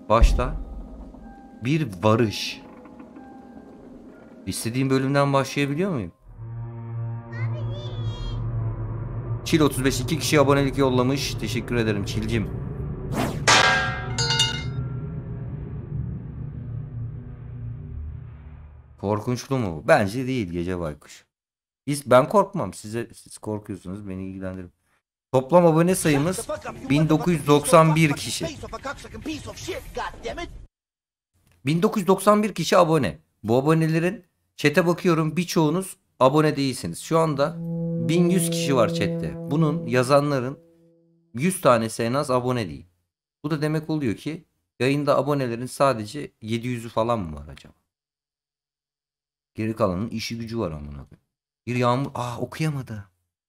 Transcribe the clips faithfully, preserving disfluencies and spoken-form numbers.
Başla. Bir varış. İstediğim bölümden başlayabiliyor muyum? Çil otuz beş iki kişi abonelik yollamış. Teşekkür ederim Çilcim. Korkunçlu mu? Bence değil Gece Baykuş. Biz, ben korkmam. Size, siz korkuyorsunuz. Beni ilgilendirir. Toplam abone sayımız bin dokuz yüz doksan bir kişi. bin dokuz yüz doksan bir kişi abone. Bu abonelerin chat'e bakıyorum, birçoğunuz abone değilsiniz. Şu anda bin yüz kişi var chat'te. Bunun yazanların yüz tanesi en az abone değil. Bu da demek oluyor ki yayında abonelerin sadece yedi yüzü falan mı var acaba? Geri kalanın işi gücü var amına koyayım. Bir yağmur, aa okuyamadı.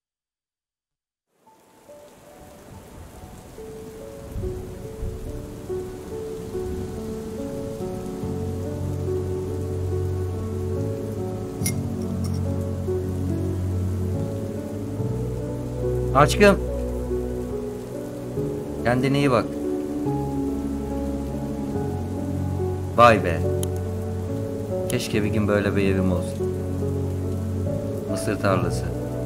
Aşkım. Kendine iyi bak. Vay be. Keşke bir gün böyle bir evim olsun. Mısır tarlası.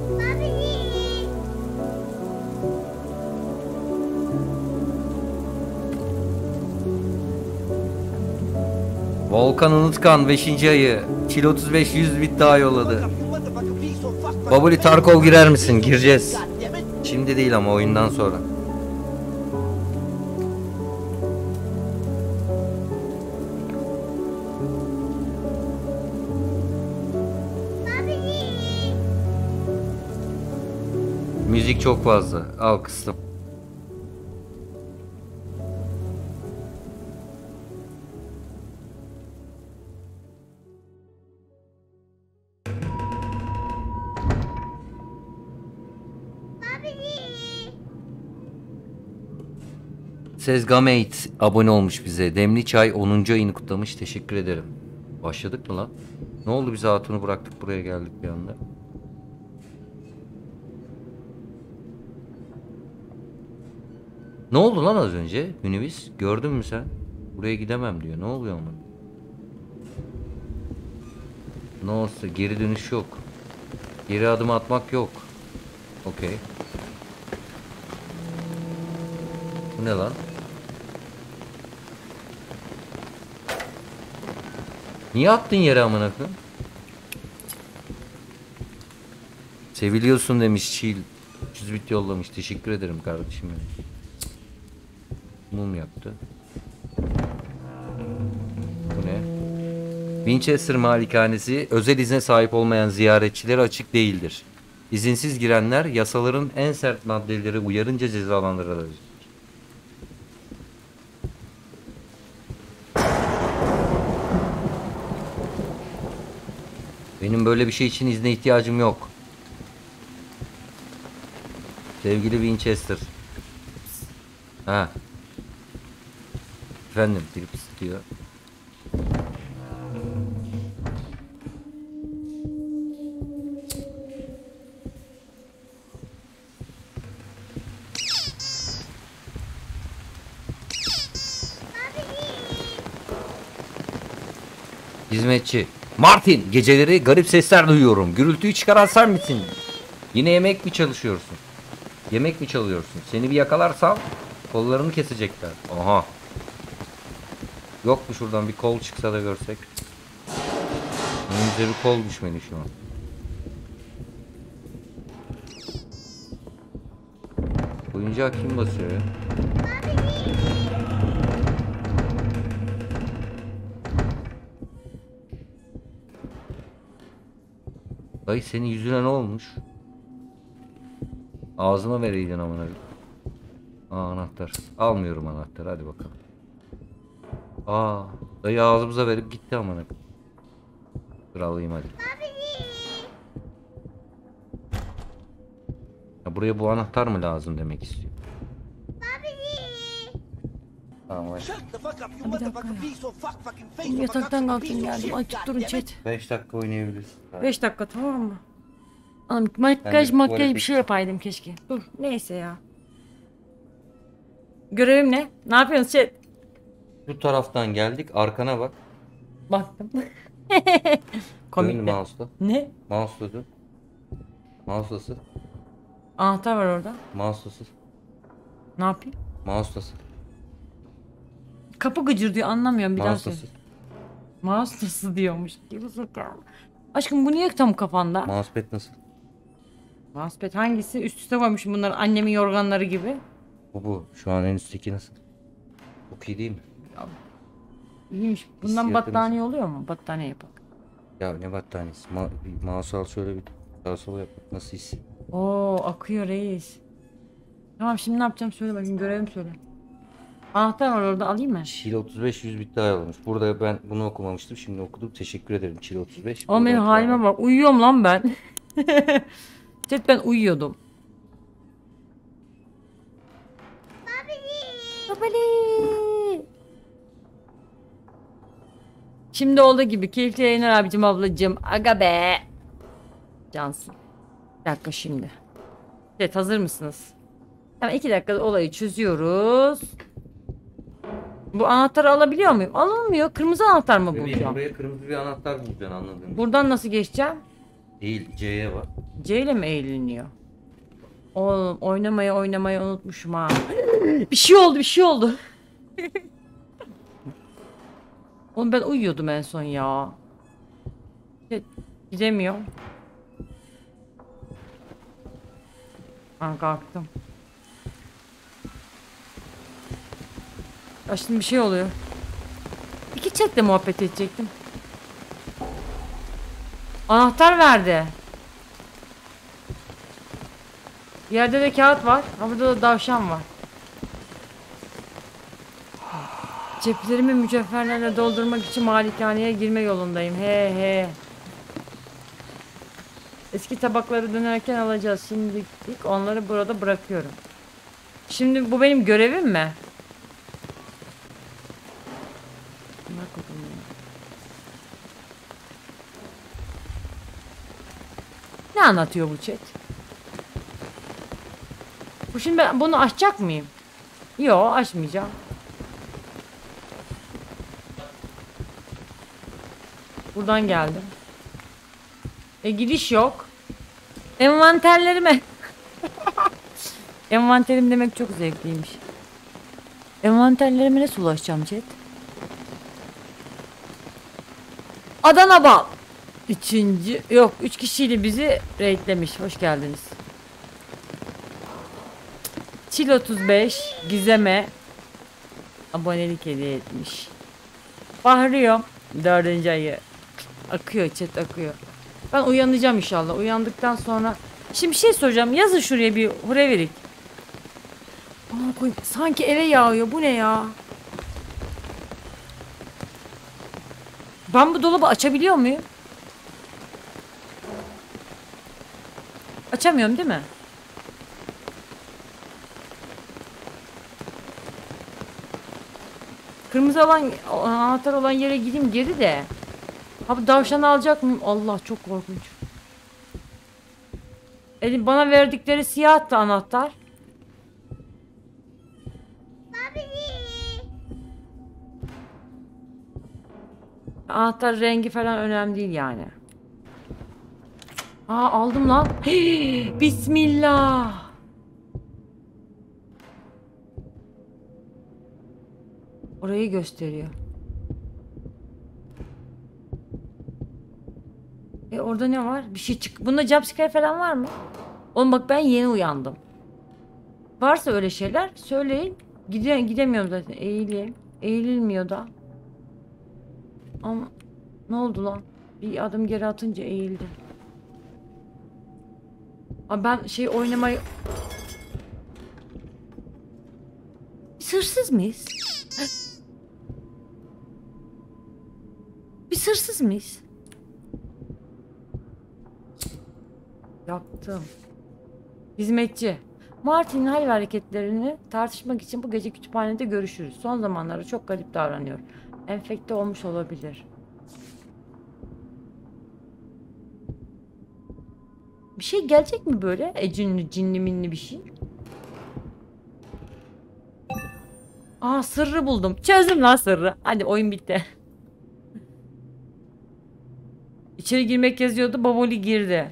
Volkan Unutkan beşinci ayı. Çil otuz beş yüz bit daha yolladı. Babuli Tarkov girer misin? Gireceğiz. Şimdi değil ama oyundan sonra. Müzik çok fazla. Al kıstım. Sezgamate abone olmuş bize. Demli Çay onuncu ayını kutlamış. Teşekkür ederim. Başladık mı lan? Ne oldu, biz hatunu bıraktık buraya geldik bir anda. Ne oldu lan az önce? Hünibis gördün mü sen? Buraya gidemem diyor. Ne oluyor ama? Ne olsa geri dönüş yok. Geri adım atmak yok. Okey. Bu ne lan? Niye attın yere amına koyayım? Seviliyorsun demiş Çil. üç yüz bit yollamış. Teşekkür ederim kardeşim benim. Mum yaptı. Bu ne? Winchester Malikanesi özel izne sahip olmayan ziyaretçilere açık değildir. İzinsiz girenler yasaların en sert maddeleri uyarınca cezalandırılır. Benim böyle bir şey için izne ihtiyacım yok. Sevgili Winchester. Ha. Efendim, trip istiyor. Hizmetçi. Martin, geceleri garip sesler duyuyorum. Gürültüyü çıkaran sen misin? Yine yemek mi çalışıyorsun? Yemek mi çalıyorsun? Seni bir yakalarsam kollarını kesecekler. Aha. Yok mu şuradan bir kol çıksa da görsek? Önümüze bir kol düşmedi şu an. Oyuncağı kim basıyor ya? Dayı senin yüzüne ne olmuş? Ağzıma vereydin amına. Aa, anahtar. Almıyorum anahtarı, hadi bakalım. Aa, dayı ağzımıza verip gitti amına. Dur alayım hadi. Ya buraya bu anahtar mı lazım demek istiyor. Tamam hadi. Bir dakika ya. Yataktan kalktım geldim. Ay tutturun chat. beş dakika oynayabiliriz. beş dakika tamam mı? Anam makyaj makyaj bir şey yapaydım keşke. Dur neyse ya. Görevim ne? Ne yapıyorsunuz chat? Şu taraftan geldik. Arkana bak. Baktım. Dön Komik de. mouse'la. Ne? Mouse'la dön. Mouse'la sür. Anahtar var orada. Mouse'la sür. Ne yapayım? Mouse'la sür. Kapı gıcır diyor, anlamıyorum, bir daha Mouse'la söyle. sür. Mouse nasıl diyormuş. Aşkım bu niye tam kafanda? Mousepad nasıl? Mousepad hangisi? Üst üste koymuşum bunları, annemin yorganları gibi. Bu bu. Şu an en üstteki nasıl? Çok iyi değil mi? İyiymiş. Bundan Hissiyatı battaniye oluyor mu? Battaniye yapak. Ya ne battaniyesi? Ma bir mouse al şöyle bir sağa sola yap. Nasıl hissi? Oo, akıyor reis. Tamam, şimdi ne yapacağım söyle bakayım, görevim söyle. Anahtar var orada, alayım mı? Çile otuz beş yüz bit daha yollamış. Burada ben bunu okumamıştım. Şimdi okudum. Teşekkür ederim Çile otuz beş. Oğlum benim halime bak, uyuyorum lan ben. Chat, ben uyuyordum. Babali. Şimdi olduğu gibi keyifli yayınlar abicim, ablacım. Aga be. Cansın. Bir dakika şimdi. Evet, hazır mısınız? Hemen iki dakikada olayı çözüyoruz. Bu anahtarı alabiliyor muyum? Alınmıyor. Kırmızı anahtar mı Bebeğim, bulacağım? buraya kırmızı bir anahtar bulacaksın anladın. Buradan nasıl geçeceğim? Değil C'ye bak. C ile mi eğleniyor? Oğlum, oynamayı oynamayı unutmuşum ha. Bir şey oldu, bir şey oldu. Oğlum ben uyuyordum en son ya. Gidemiyorum. Ha, kalktım. Ya şimdi bir şey oluyor. İki chatle muhabbet edecektim. Anahtar verdi. Yerde de kağıt var. Ha, burada da davşan var. Ceplerimi mücevherlerle doldurmak için malikaneye girme yolundayım. He he. Eski tabakları dönerken alacağız. Şimdilik onları burada bırakıyorum. Şimdi bu benim görevim mi? Ne anlatıyor bu chat? Bu şimdi ben bunu açacak mıyım? Yok, açmayacağım. Buradan geldim. E gidiş yok. Envanterlerime. Envanterim demek çok zevkliymiş. Envanterlerime nasıl ulaşacağım chat? Adana bal. Üçüncü, yok, üç kişiyle bizi raidlemiş. Hoş geldiniz. Çil otuz beş Gizem'e abonelik hediye etmiş. Bahriyo dördüncü ayı. Akıyor chat, akıyor. Ben uyanacağım inşallah. Uyandıktan sonra şimdi bir şey soracağım. Yazın şuraya bir hureverik. Aa, koy. Sanki eve yağıyor. Bu ne ya? Ben bu dolabı açabiliyor muyum? Açamıyorum değil mi? Kırmızı olan anahtar olan yere gideyim geri de. Abi davşanı alacak mıyım? Allah, çok korkunç. Elim bana verdikleri siyahtı anahtar. Anahtar rengi falan önemli değil yani. Aa, aldım lan. Hii, Bismillah. Orayı gösteriyor. E orada ne var? Bir şey çık. Bunda jumpscare falan var mı? Oğlum bak, ben yeni uyandım. Varsa öyle şeyler söyleyin. Gide gidemiyorum zaten. Eğileyim. Eğililmiyor da. Ama ne oldu lan? Bir adım geri atınca eğildi. Abi ben şey oynamayı... Biz hırsız mıyız? Biz hırsız mıyız? Yaptım. Hizmetçi. Martin'in hal ve hareketlerini tartışmak için bu gece kütüphanede görüşürüz. Son zamanlarda çok garip davranıyor. Enfekte olmuş olabilir. Bir şey gelecek mi böyle? Ecinli, cinli minli bir şey. Aa, sırrı buldum. Çözdüm lan sırrı. Hadi oyun bitti. İçeri girmek yazıyordu. Baboli girdi.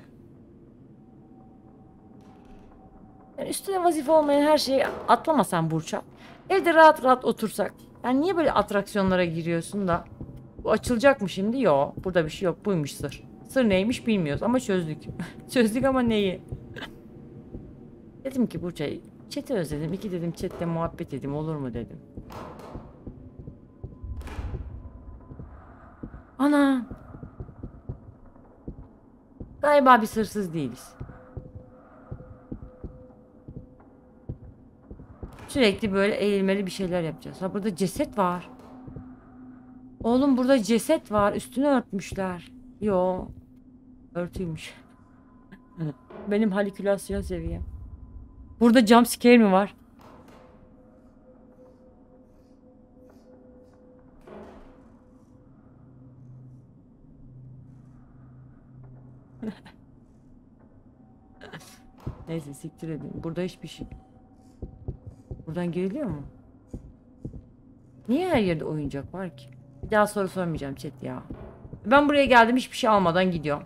Yani üstüne vazife olmayan her şeyi atlamasan Burçak. Evde rahat rahat otursak. Yani niye böyle atraksiyonlara giriyorsun da? Bu açılacak mı şimdi? Yok. Burada bir şey yok. Buymuş sır. Sır neymiş bilmiyoruz ama çözdük. Çözdük ama neyi? Dedim ki Burçak, chat'i özledim. İki dedim chat'te muhabbet edeyim, olur mu dedim. Ana. Galiba bir sırsız değiliz. Sürekli böyle eğilmeli bir şeyler yapacağız. Ha, burada ceset var. Oğlum burada ceset var. Üstünü örtmüşler. Yo. Örtüymüş. Benim halükülasyon seviyem. Burada jump scare mi var? Neyse siktir edin. Burada hiçbir şey. Buradan giriliyor mu? Niye her yerde oyuncak var ki? Bir daha soru sormayacağım chat ya. Ben buraya geldim, hiçbir şey almadan gidiyorum.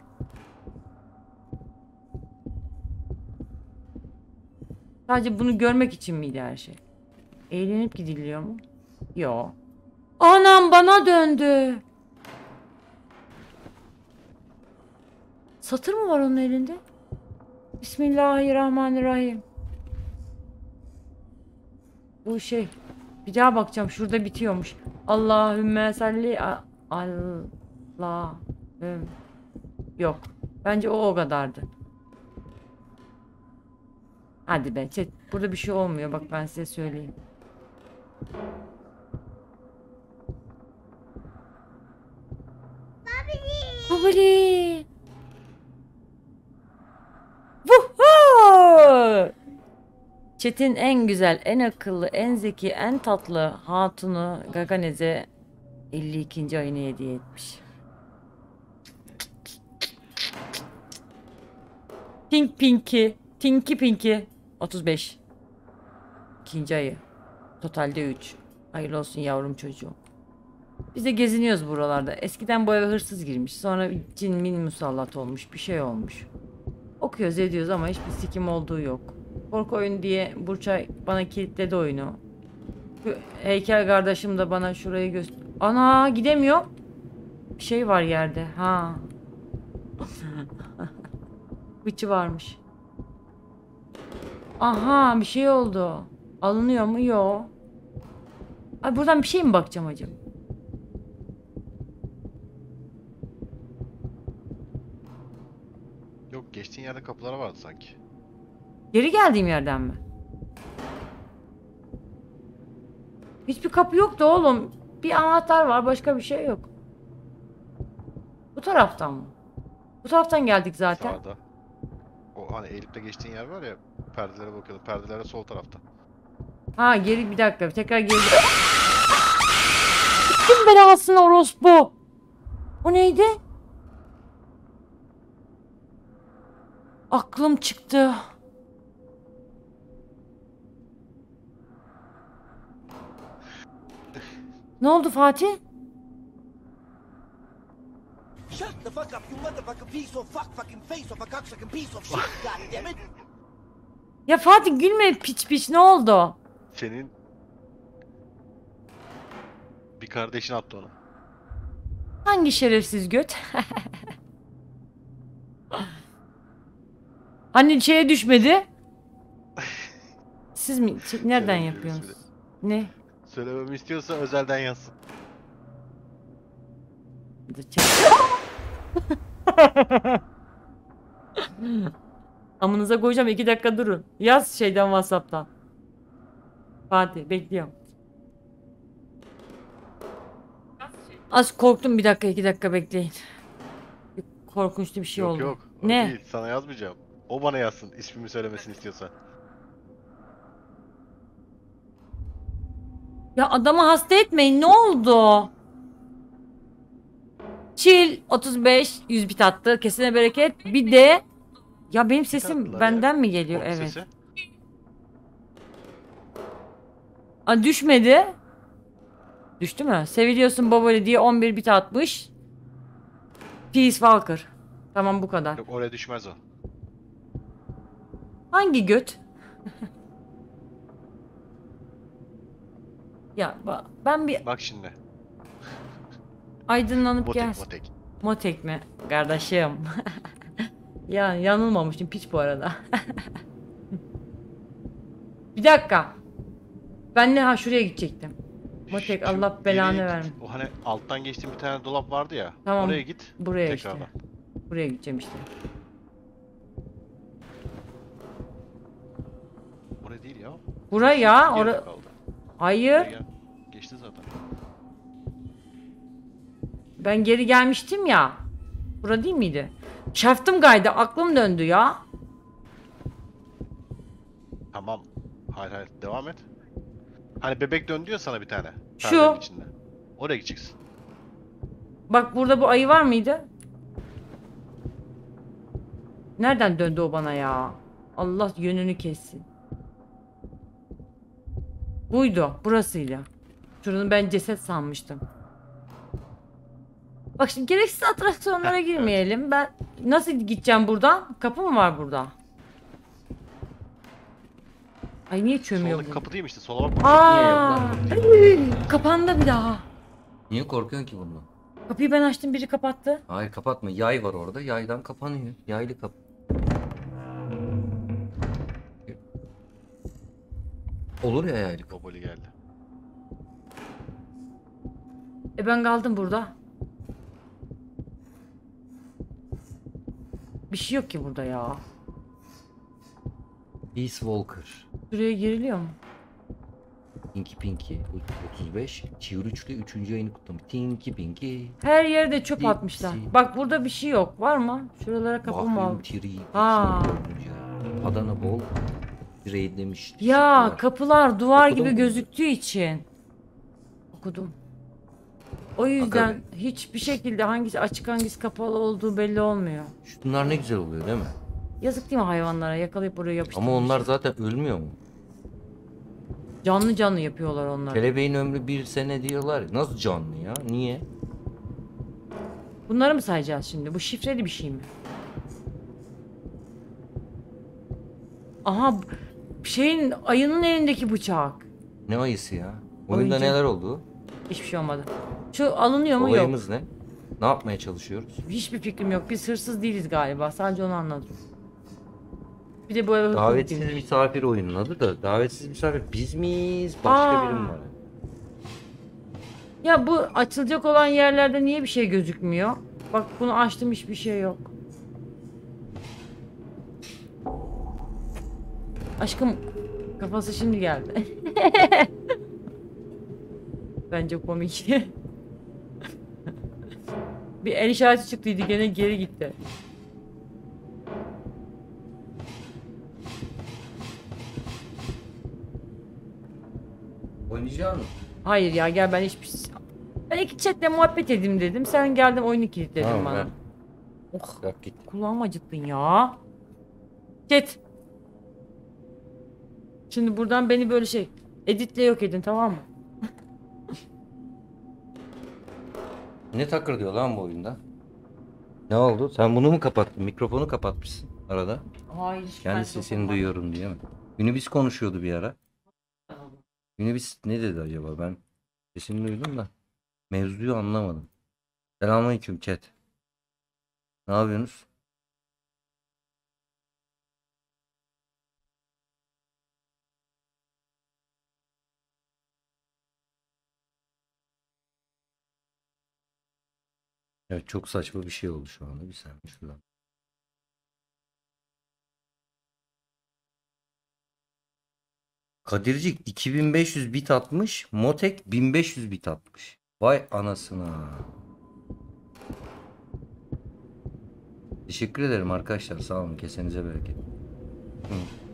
Sadece bunu görmek için miydi her şey? Eğlenip gidiliyor mu? Yo. Anam bana döndü. Satır mı var onun elinde? Bismillahirrahmanirrahim. Bu şey. Bir daha bakacağım. Şurada bitiyormuş. Allahümme salli Allah'ım. Yok. Bence o o kadardı. Hadi be chat. Burada bir şey olmuyor. Bak ben size söyleyeyim. Babali. Vuhuu. Chat'in en güzel, en akıllı, en zeki, en tatlı hatunu Gaganeze elli ikinci ayını hediye etmiş. Pink Pinky, Tinky Pinky otuz beş. İkinci ayı. Totalde üç. Hayırlı olsun yavrum çocuğum. Biz de geziniyoruz buralarda. Eskiden bu eve hırsız girmiş. Sonra cin min musallat olmuş. Bir şey olmuş. Okuyoruz ediyoruz ama hiçbir sikim olduğu yok. Korku oyunu diye Burçay bana kilitledi oyunu. Heykel kardeşim de bana şurayı göster. Ana gidemiyor. Bir şey var yerde. Ha. Bıçı varmış. Aha bir şey oldu. Alınıyor mu? Yok. Ay buradan bir şey mi bakacağım acaba? Yok, geçtiğin yerde kapıları vardı sanki. Geri geldiğim yerden mi? Hiçbir kapı yoktu oğlum. Bir anahtar var, başka bir şey yok. Bu taraftan mı? Bu taraftan geldik zaten. Sağda. O hani eğilip de geçtiğin yer var ya, perdelere bakıyordum. Perdelere sol tarafta. Ha geri bir dakika. Tekrar geri. Kim belasını orospu? O neydi? Aklım çıktı. Ne oldu Fatih? Shut the fuck up, you motherfucking piece of fuck fucking face of a cocksucking piece of shit, goddammit. Ya Fatih gülme piç piç, ne oldu? Senin bir kardeşin attı onu. Hangi şerefsiz göt? Hani şeye düşmedi? Siz mi? Ç- Nereden Söyle, yapıyorsunuz? söyle. Ne? Söylememi istiyorsa özelden yazsın. Amınıza koyacağım, iki dakika durun. Yaz şeyden WhatsApp'tan. Fatih bekliyorum. Az korktum, bir dakika iki dakika bekleyin. Korkunçlu bir şey Yok oldu. yok. O Ne? değil. Sana yazmayacağım. O bana yazsın. İsmimi söylemesini istiyorsa. Ya adamı hasta etmeyin, ne oldu? Chill otuz beş yüz bit attı. Kesine bereket. Bir de ya benim sesim attılar benden ya. mi geliyor? Korku Evet. sesi. Aa, düşmedi. Düştü mü? Seviliyorsun babali diye on bir bit atmış. Peace Walker. Tamam bu kadar. Yok oraya düşmez o. Hangi göt? Ya ba- ben bir Bak şimdi. aydınlanıp Motek gelsin. motek. Motek mi? Kardeşim. Ya yanılmamıştım piç bu arada. Bir dakika. Ben ne ha şuraya gidecektim. Motek Şu Allah belanı geriye git. versin. O hani alttan geçtiğim bir tane dolap vardı ya. Tamam. Oraya git. Buraya Tekrardan. işte. Buraya gideceğim işte. Oraya değil ya. Buraya Geride ora kaldı. Hayır. Buraya gel. Geçti zaten. Ben geri gelmiştim ya. Bura değil miydi? Şaftım kaydı. Aklım döndü ya. Tamam. Hayır hayır. Devam et. Hani bebek dön diyor sana bir tane. Şu. Perdenin içinde. Oraya gideceksin. Bak burada bu ayı var mıydı? Nereden döndü o bana ya? Allah yönünü kessin. Buydu. Burasıyla. Şuranın ben ceset sanmıştım. Bak şimdi gereksiz atraksiyonlara Heh, girmeyelim. Ben nasıl gideceğim buradan? Kapı mı var burada? Ay niye çömüyor Soldaki bu? kapı değil mi işte? Sola bakma. Aa! Kapandı bir daha. Niye korkuyorsun ki bundan? Kapıyı ben açtım, biri kapattı. Hayır kapatma. Yay var orada. Yaydan kapanıyor. Yaylı kapı. Olur ya yaylı kapı. Baboli geldi. E ben kaldım burada. Bir şey yok ki burada ya. Peace Walker. Şuraya giriliyor mu? Tinky Pinky otuz beş. Çivrüçlü üçüncü ayını kutlamış. Tinky Pinky. Her yerde çöp Dipsi. atmışlar. Bak burada bir şey yok. Var mı? Şuralara kapı mı Bahrium al? Tiri. Aa. Adana Bol. Raidlemiş. Ya Teşekkürler. kapılar duvar Okudun gibi mu? gözüktüğü için. Okudum. O yüzden Hakikaten. hiçbir şekilde hangisi açık hangisi kapalı olduğu belli olmuyor. Şunlar ne güzel oluyor değil mi? Yazık değil mi hayvanlara? Yakalayıp buraya yapıştırmış. Ama onlar zaten ölmüyor mu? Canlı canlı yapıyorlar onları. Kelebeğin ömrü bir sene diyorlar. ya. Nasıl canlı ya? Niye? Bunları mı sayacağız şimdi? Bu şifreli bir şey mi? Aha b- şeyin ayının elindeki bıçak. Ne ayısı ya? Oyunda Oyuncak. neler oldu? Hiçbir şey olmadı. Şu alınıyor mu? Yok. Olayımız ne? Ne yapmaya çalışıyoruz? Hiçbir fikrim yok. Biz hırsız değiliz galiba. Sadece onu anladım. Bir de bu eve hırsız Davetsiz değiliz. misafir oyunun adı da. Davetsiz misafir biz miyiz? Başka Aa. biri mi var? Ya bu açılacak olan yerlerde niye bir şey gözükmüyor? Bak bunu açtım, hiçbir şey yok. Aşkım kafası şimdi geldi. Bence komik. Bir el işareti çıktıydı, gene geri gitti. Oynayacak mısın? Hayır ya gel, ben hiçbir ben iki chatle muhabbet edeyim dedim. Sen geldin oyunu kilitledin Tamam, bana. ver. Oh, Bak git. kulağımı acıttın ya. Chat. Şimdi buradan beni böyle şey editle yok edin, tamam mı? Ne takır diyor lan bu oyunda? Ne oldu? Sen bunu mu kapattın? Mikrofonu kapatmışsın arada. Hayır. hiç Kendi ben sesini dokunmadım. duyuyorum diye mi? Minibüs konuşuyordu bir ara. Minibüs ne dedi acaba? Ben sesini duydum da mevzuyu anlamadım. Selamünaleyküm chat. Ne yapıyorsunuz? Evet, çok saçma bir şey oldu şu anda. Bir saniye şuradan. Kadircik iki bin beş yüz bit atmış. Motek bin beş yüz bit atmış. Vay anasına. Teşekkür ederim arkadaşlar. Sağ olun. Kesenize bereket. Hı.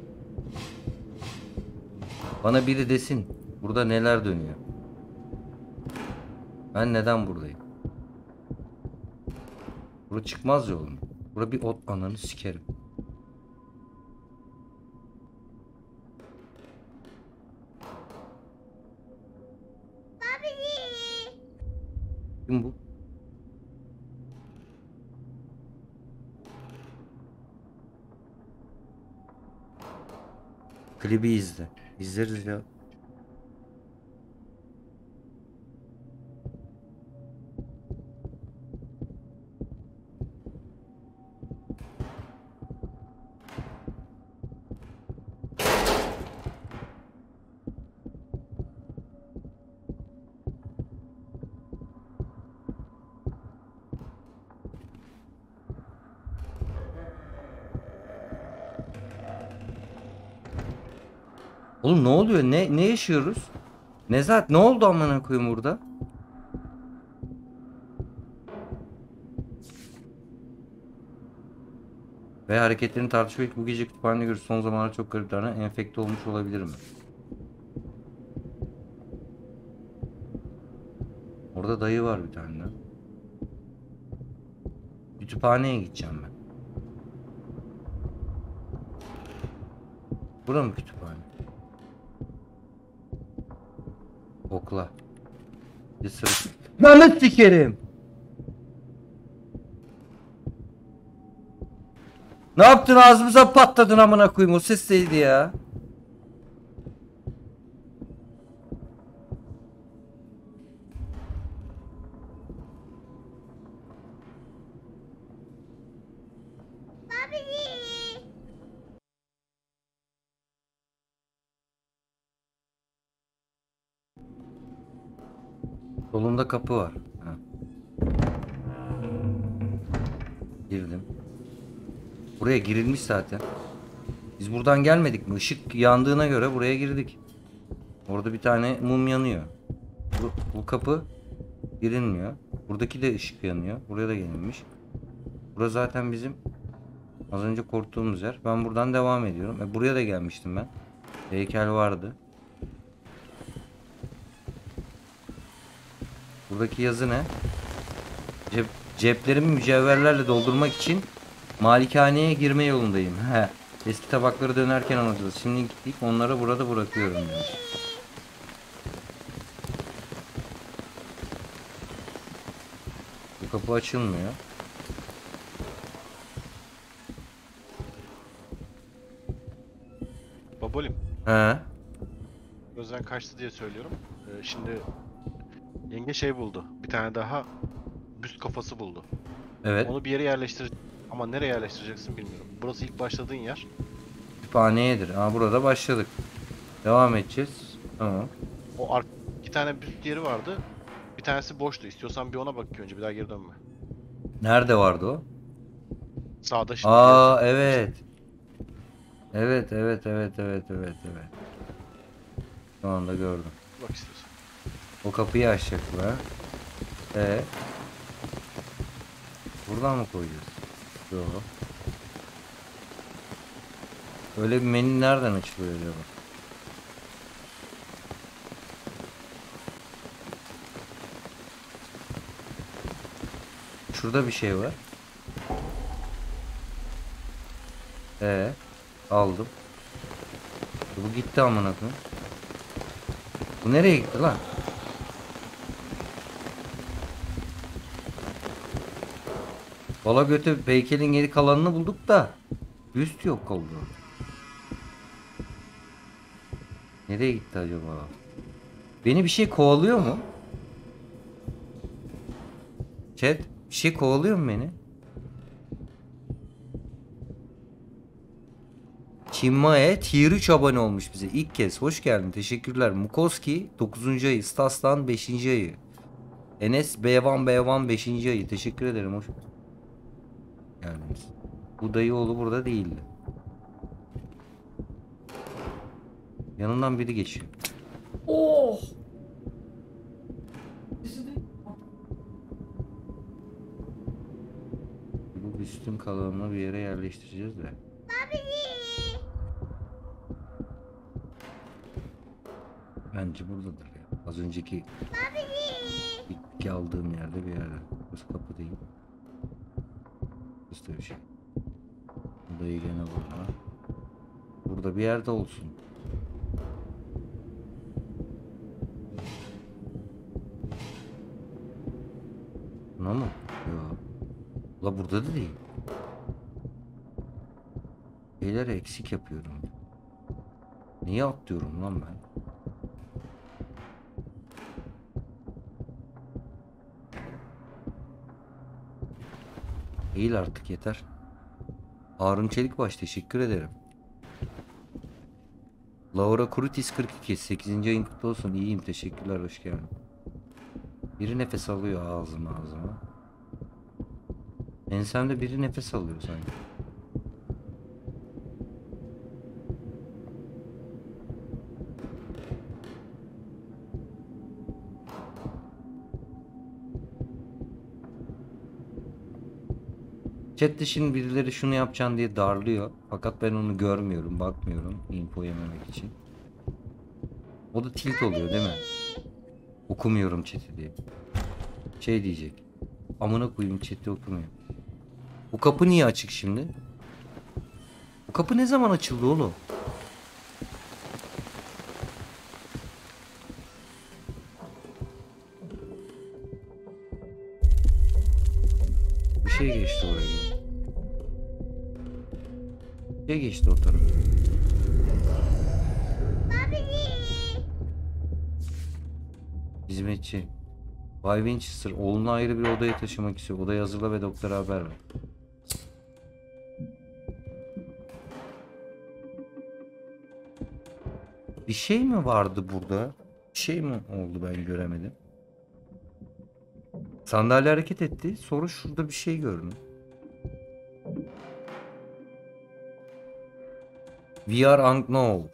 Bana biri desin. Burada neler dönüyor? Ben neden buradayım? Burası çıkmaz yolum. Burada bir ot ananı sikerim. Kim bu? Klibi izle. İzleriz ya. Oğlum ne oluyor? Ne ne yaşıyoruz? Nezahat ne oldu amına koyayım burada? Ve hareketlerini tartışmak bu gece kütüphanede görüş son zamanlarda çok garip davranan enfekte olmuş olabilir mi? Orada dayı var bir tane. Kütüphaneye gideceğim ben. Bura mı kütüphane? Okla. Bir sırı. Lanet sikerim. Ne yaptın, ağzımıza patladın amına koyayım, o ses neydi ya? Solunda kapı var. Ha. Girdim. Buraya girilmiş zaten. Biz buradan gelmedik mi? Işık yandığına göre buraya girdik. Orada bir tane mum yanıyor. Bu, bu kapı girilmiyor. Buradaki de ışık yanıyor. Buraya da gelinmiş. Burası zaten bizim az önce korktuğumuz yer. Ben buradan devam ediyorum. E, buraya da gelmiştim ben. Heykel vardı. Buradaki yazı ne? Cep, ceplerimi mücevherlerle doldurmak için malikaneye girme yolundayım. He. Eski tabakları dönerken anlatacağız. Şimdi gittik, onları burada bırakıyorum demiş. Bu kapı açılmıyor. Babolim. He. Gözden kaçtı diye söylüyorum. Ee, şimdi yenge şey buldu. Bir tane daha büst kafası buldu. Evet. Onu bir yere yerleştir. Ama nereye yerleştireceksin bilmiyorum. Burası ilk başladığın yer. Kütüphaneyedir. Aa, burada başladık. Devam edeceğiz. Tamam. O ar iki tane büst yeri vardı. Bir tanesi boştu. İstiyorsan bir ona bak önce, bir daha geri dönme. Nerede vardı o? Sağda şimdi. Aa, geri- evet. Evet, evet, evet, evet, evet, evet. Şu anda gördüm. Bak istiyorsan. O kapıyı açacaklar. Ee, buradan mı koyacağız? Yok. Öyle bir menü nereden açılıyor acaba? Şurada bir şey var. Ee, aldım. Bu gitti amına koyayım. Bu nereye gitti lan? Valla götü heykelin geri kalanını bulduk da üst yok oldu. Nereye gitti acaba? Beni bir şey kovalıyor mu? Chat, bir şey kovalıyor mu beni? Çinmae tier üç abone olmuş bize. İlk kez. Hoş geldin. Teşekkürler. Mukoski dokuzuncu ayı. Staslan beşinci ayı. Enes B bir B bir beşinci ayı. Teşekkür ederim. Hoş geldiniz. Bu dayıoğlu burada değildi. Yanından biri geçiyor. Oh! Bu büstün kalanını bir yere yerleştireceğiz de. Bence buradadır ya. Az önceki bitki aldığım yerde bir yerde. Burası kapı değil. Burası da bir şey. Dayı gene burada. Burada bir yerde olsun. Buna mı? Yok. La burada da değil. Şeyleri eksik yapıyorum. Niye atlıyorum lan ben? Değil artık, yeter. Harun Çelikbaş, teşekkür ederim. Laura Kurutis kırk iki, sekizinci ayın kutlu olsun. İyiyim, teşekkürler, hoş geldin. Biri nefes alıyor ağzıma ağzıma. Ensemde biri nefes alıyor sanki. Chat'te şimdi birileri şunu yapacaksın diye darlıyor. Fakat ben onu görmüyorum, bakmıyorum info yememek için. O da tilt oluyor değil mi? Okumuyorum chat'i diye. Şey diyecek. Amına koyayım, chat'i okumuyor. Bu kapı niye açık şimdi? Bu kapı ne zaman açıldı oğlum? Bir şey geçti oraya. Bir şey geçti o tarafa. Hizmetçi. Bay Winchester oğlunu ayrı bir odaya taşımak istiyor. Odayı hazırla ve doktora haber ver. Bir şey mi vardı burada? Bir şey mi oldu, ben göremedim. Sandalye hareket etti. Sonra şurada bir şey gördüm. We are unknown.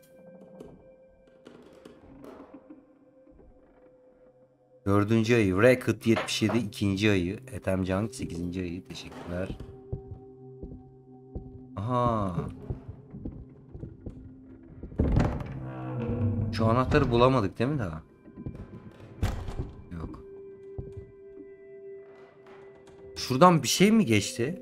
Dördüncü ayı. Racket yetmiş yedi ikinci ayı. Etemcan sekizinci ayı. Teşekkürler. Aha. Şu anahtarı bulamadık değil mi daha? Yok. Şuradan bir şey mi geçti?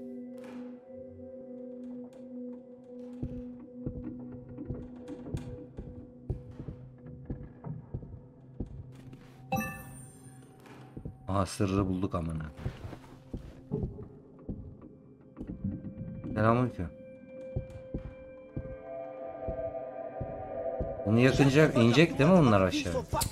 Aha, sırrı bulduk amına. Selamünaleyküm. Onu yakınca inecek değil mi onlar aşağı?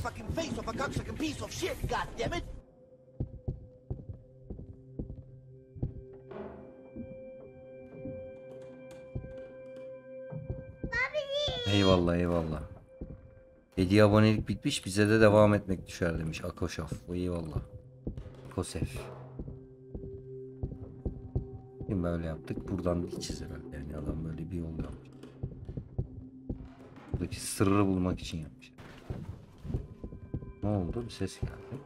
Eyvallah eyvallah. Hediye abonelik bitmiş, bize de devam etmek düşer demiş Akoşaf. Eyvallah. Kosef. Şimdi böyle yaptık. Buradan gideceğiz herhalde. Yani adam böyle bir yol yapmış. Buradaki sırrı bulmak için yapmış. Ne oldu? Bir ses geldi.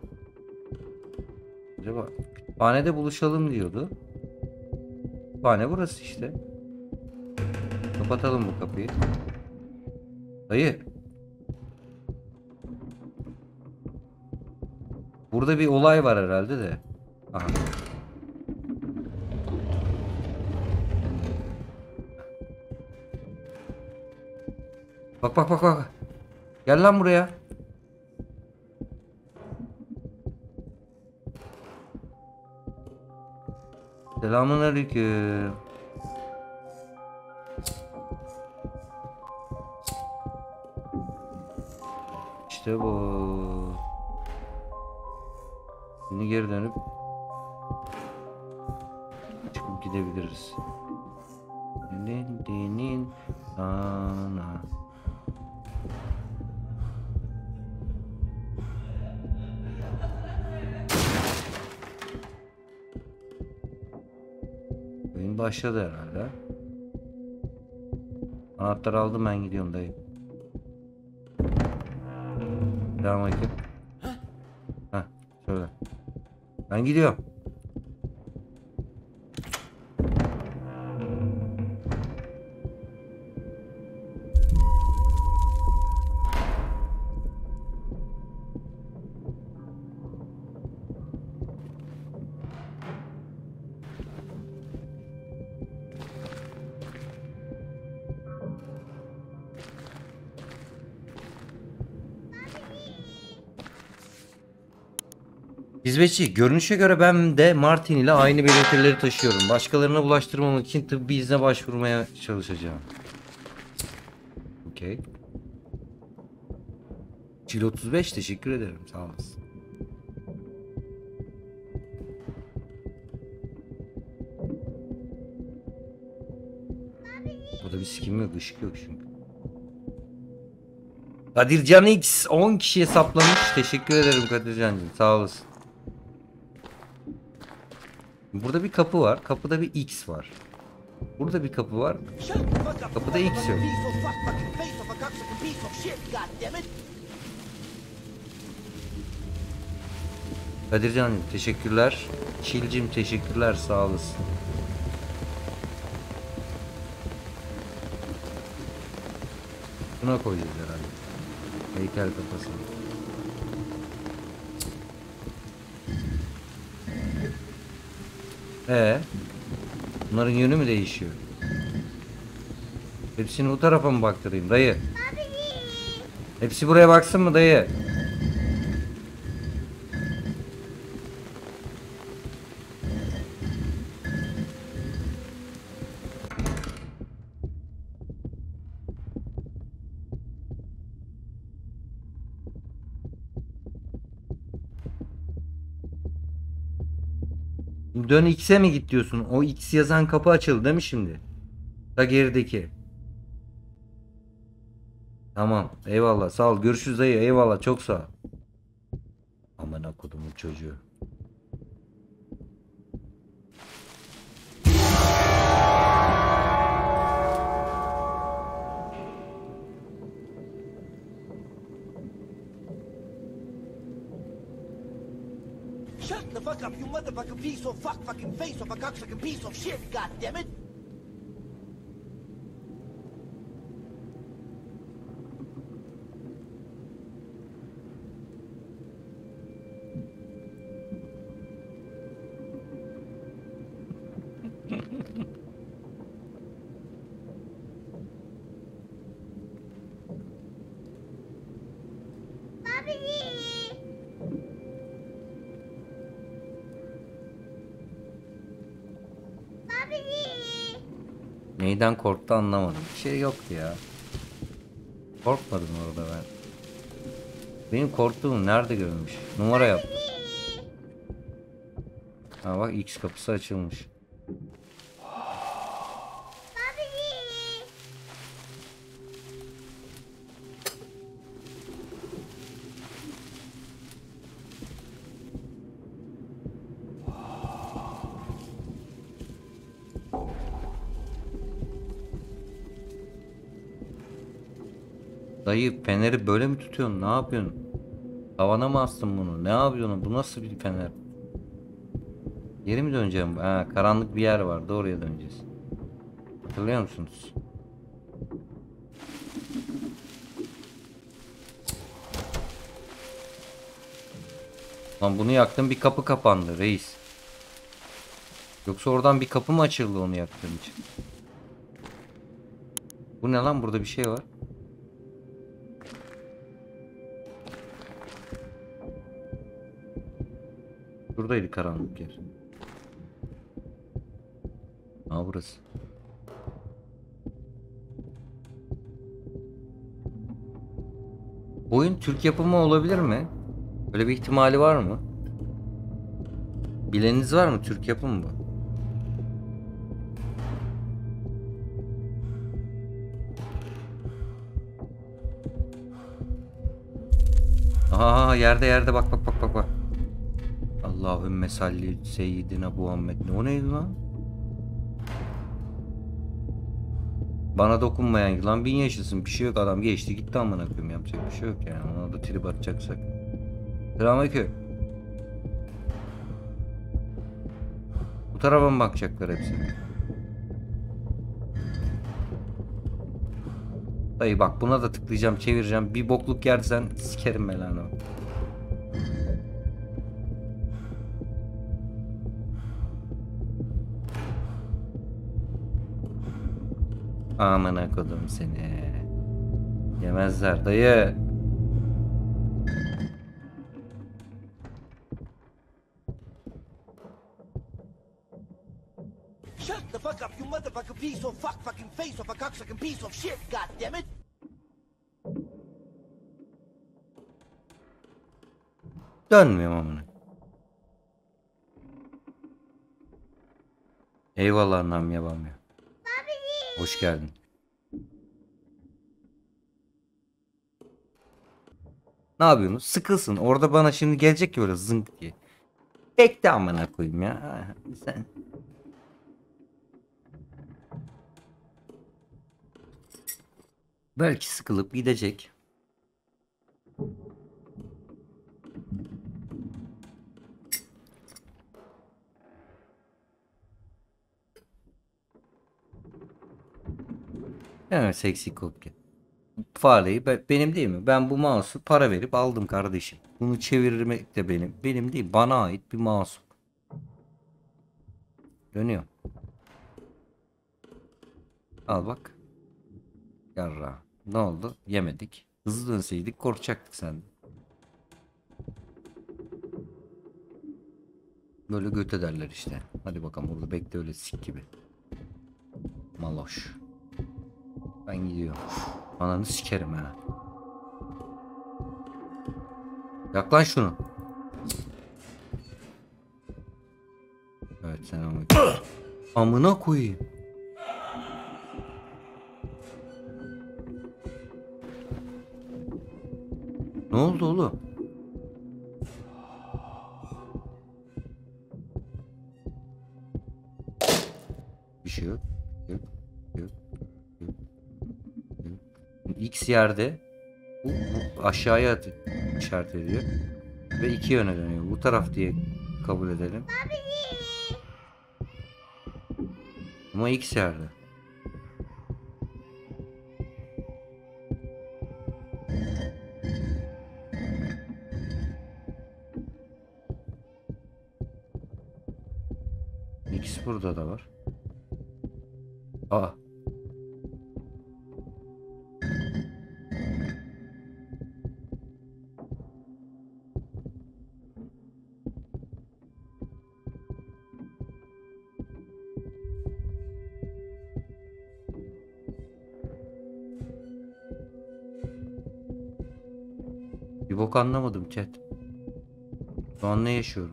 Acaba kütüphanede buluşalım diyordu. Kütüphane burası işte. Kapatalım bu kapıyı. Dayı. Burada bir olay var herhalde de. Aha. Bak bak bak bak. Gel lan buraya. Selamünaleyküm. İşte bu. Şimdi geri dönüp çıkıp gidebiliriz. Dinin sana. Oyun başladı herhalde. Anahtarı aldım, ben gidiyorum dayı. Selamünaleyküm. Heh, şöyle. Ben gidiyorum. Hizmetçi, görünüşe göre ben de Martin ile aynı belirtileri taşıyorum. Başkalarına bulaştırmamak için tıbbi izne başvurmaya çalışacağım. Okey. Çil otuz beş teşekkür ederim. Sağ olasın. Burada bir sikim yok, ışık yok çünkü. Kadircan X on kişiye saplamış. Teşekkür ederim Kadircan'cığım. Sağ olasın. Burada bir kapı var. Kapıda bir X var. Burada bir kapı var. Shut the fuck up, you Kapıda X motherfucking yok. piece of fuck fucking face of a cocksucking piece of shit, goddammit. Kadircan'cığım teşekkürler. Çilcim teşekkürler. Sağ olasın. Buna koyacağız herhalde. Heykel kafasını. Ee, bunların yönü mü değişiyor? Hepsini bu tarafa mı baktırayım dayı? Hepsi buraya baksın mı dayı? Dön X'e mi git diyorsun? O X yazan kapı açıldı değil mi şimdi? Da gerideki. Tamam. Eyvallah. Sağ ol. Görüşürüz dayı. Eyvallah. Çok sağ ol. Amına kodumun çocuğu. Shut the fuck up, you motherfucking piece of fuck fucking face of a cocksucking piece of shit, goddammit. Neyden korktu anlamadım. Bir şey yoktu ya. Korkmadım orada ben. Benim korktuğum nerede görülmüş? Numara yap. Ha bak X kapısı açılmış. Dayı feneri böyle mi tutuyorsun? Ne yapıyorsun? Tavana mı astın bunu? Ne yapıyorsun? Bu nasıl bir fener? Geri mi döneceğim? Ha, karanlık bir yer vardı. Oraya döneceğiz. Hatırlıyor musunuz? Lan bunu yaktım, bir kapı kapandı reis. Yoksa oradan bir kapı mı açıldı onu yaktığım için? Bu ne lan, burada bir şey var. Buradaydı karanlık yer. Aa burası. Oyun Türk yapımı olabilir mi? Öyle bir ihtimali var mı? Bileniniz var mı? Türk yapımı bu. Aha yerde yerde bak bak bak bak bak. Allahümme salli seyyidina Muhammed. O neydi lan? Bana dokunmayan yılan bin yaşasın. Bir şey yok, adam geçti gitti amına koyayım, yapacak bir şey yok yani. Ona da trip atacaksak. Selamünaleyküm. Bu tarafa mı bakacaklar hepsi? Dayı bak buna da tıklayacağım, çevireceğim. Bir bokluk yersen sikerim belanı. Amına kodum seni. Yemezler dayı. Shut the fuck up, you motherfucking piece of fuck fucking face of a cocksucking piece of shit, god damn it! Dönmüyorum amına. Eyvallah annem yapamıyor. Hoş geldin. Ne yapıyorsunuz? Sıkılsın. Orada bana şimdi gelecek ki böyle zınk diye. Bekle amına koyayım ya. Sen. Belki sıkılıp gidecek. Evet, seksi kopya. Fareyi be- benim değil mi? Ben bu mouse'u para verip aldım kardeşim. Bunu çevirmek de benim. Benim değil. Bana ait bir mouse. Dönüyor. Al bak. Yarra. Ne oldu? Yemedik. Hızlı dönseydik korkacaktık senden. Böyle göt ederler işte. Hadi bakalım orada bekle öyle sik gibi. Maloş. Ben gidiyorum. Ananı sikerim ha. Yaklaş şunu. Evet sen ama. Amına koyayım. Ne oldu oğlum? Bir şey yok. Yok. Yok. Yok. Yok. X yerde bu, bu aşağıya at- işaret ediyor ve iki yöne dönüyor. Bu taraf diye kabul edelim. Ama X yerde. X burada da var. Aa. Bir bok anlamadım chat. Şu an ne yaşıyorum?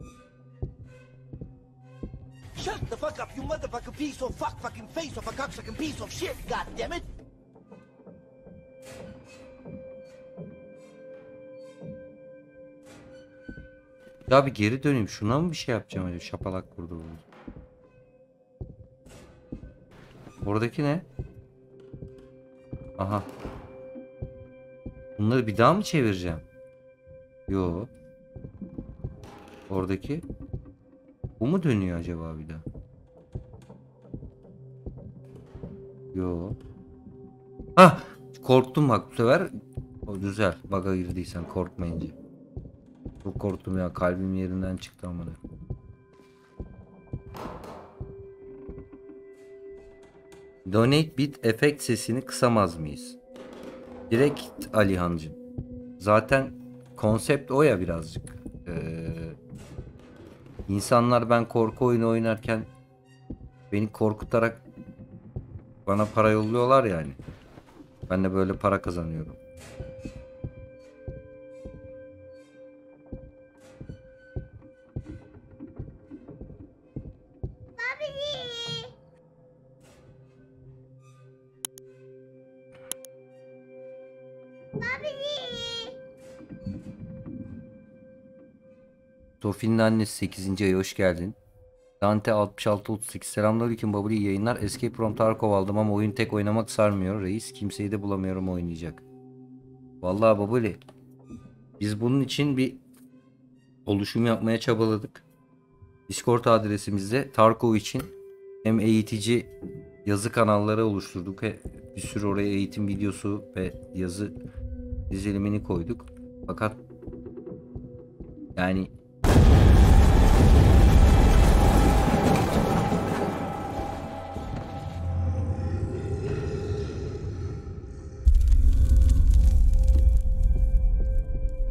Shut the fuck up, you motherfucking piece of fuck fucking face of a cocksucking piece of shit, god damn it! Ya bir geri döneyim. Şuna mı bir şey yapacağım öyle şapalak vurdu burada. Oradaki ne? Aha. Bunları bir daha mı çevireceğim? Yo. Oradaki. Bu mu dönüyor acaba bir daha? Yo. Hah! Korktum bak bu sefer. O güzel. Bug'a girdiysen korkmayınca. Çok korktum ya. Kalbim yerinden çıktı amına. Donate bit efekt sesini kısamaz mıyız? Direkt Alihancığım. Zaten konsept o ya birazcık. Ee, insanlar ben korku oyunu oynarken beni korkutarak bana para yolluyorlar yani. Ben de böyle para kazanıyorum. Sofi'nin annesi sekizinci ayı hoş geldin. Dante altmış altı otuz sekiz selamünaleyküm babali yayınlar. Escape from Tarkov aldım ama oyun tek oynamak sarmıyor reis. Kimseyi de bulamıyorum oynayacak. Vallahi babali biz bunun için bir oluşum yapmaya çabaladık. Discord adresimizde Tarkov için hem eğitici yazı kanalları oluşturduk. Bir sürü oraya eğitim videosu ve yazı dizilimini koyduk. Fakat yani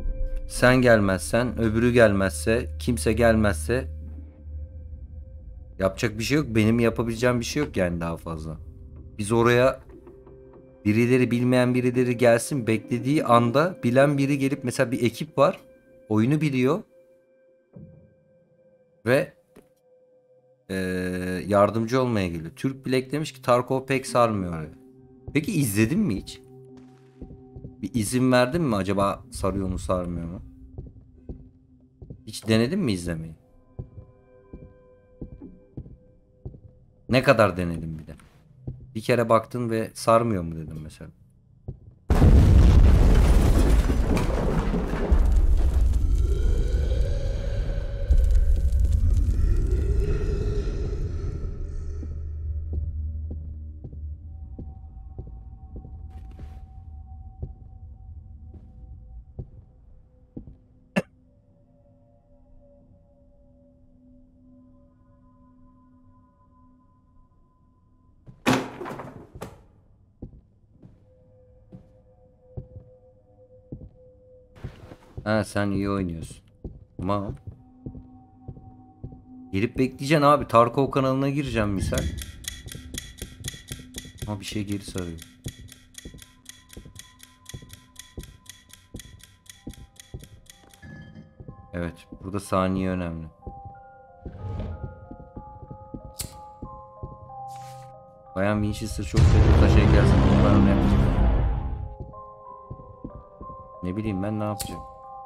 sen gelmezsen, öbürü gelmezse, kimse gelmezse Yapacak bir şey yok. Benim yapabileceğim bir şey yok yani daha fazla. Biz oraya birileri, bilmeyen birileri gelsin, beklediği anda bilen biri gelip, mesela bir ekip var. Oyunu biliyor. Ve eee, yardımcı olmaya geliyor. Türk Black demiş ki Tarkov pek sarmıyor oraya. Peki izledin mi hiç? Bir izin verdin mi, acaba sarıyor mu sarmıyor mu? Hiç denedin mi izlemeyi? Ne kadar denedin bir de? Bir kere baktın ve sarmıyor mu dedim mesela. Ha, sen iyi oynuyorsun. Tamam. Gelip bekleyeceksin abi. Tarkov kanalına gireceğim misal. Ha, bir şey geri sarıyor. Evet. Burada saniye önemli. Bayan Winchester çok kötü taşa gelsin. Bunlar ne? Ne bileyim ben ne yapacağım.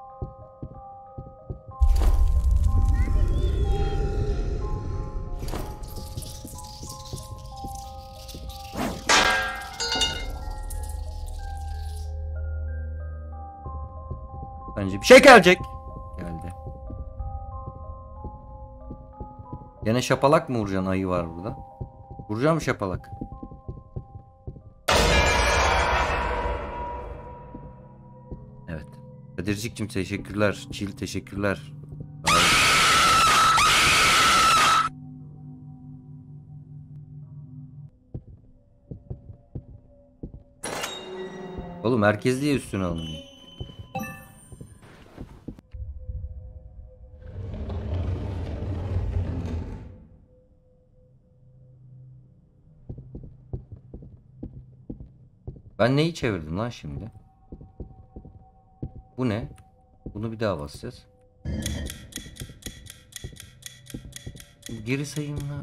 Bence bir şey gelecek. Geldi. Yine şapalak mı vuracaksın? Ayı var burada. Vuracağım şapalak. Evet. Kadircik'cim teşekkürler. Çil teşekkürler. Sağ olun. Oğlum herkes diye üstüne alınıyor. Ben neyi çevirdim lan şimdi? Bu ne? Bunu bir daha basacağız. Geri sayımla.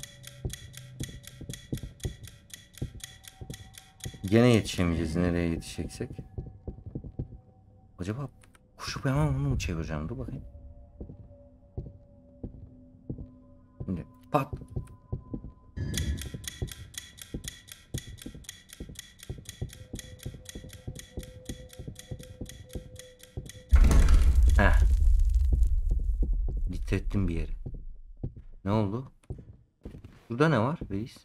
Gene yetişemeyeceğiz nereye yetişeceksek. Acaba kuşup hemen onu mu çevireceğim? Dur bakayım. Şimdi pat. Heh. Titrettim bir yeri. Ne oldu? Burada ne var reis?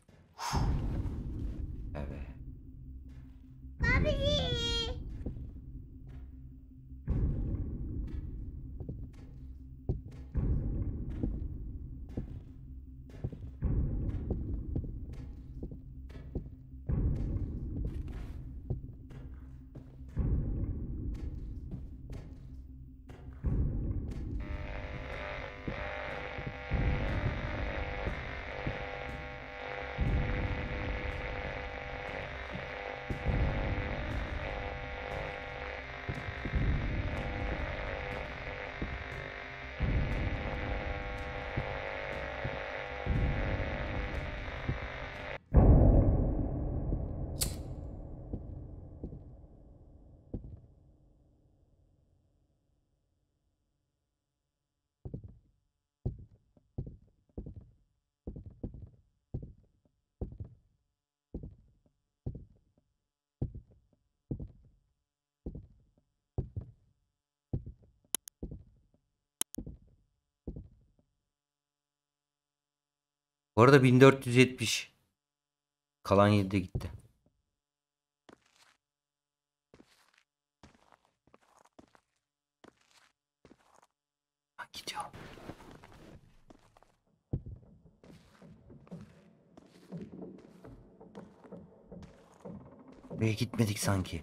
Evet. Bu arada bin dört yüz yetmiş. Kalan yedi gitti. Ha, gidiyor. Buraya gitmedik sanki.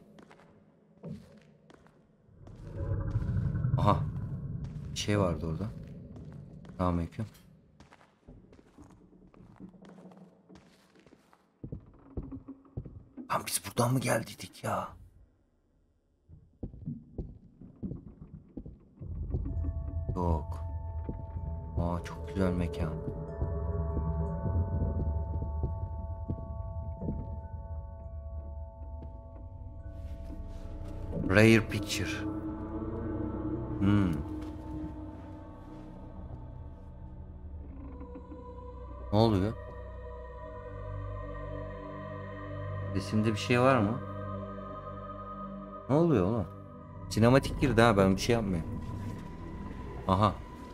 Aha. Bir şey vardı orada. Selamünaleyküm. Buradan mı geldiydik ya? Yok. Aa çok güzel mekan. Rare picture. Hmm. Ne oluyor? Resimde bir şey var mı? Ne oluyor oğlum? Sinematik girdi ha, ben bir şey yapmıyorum. Aha.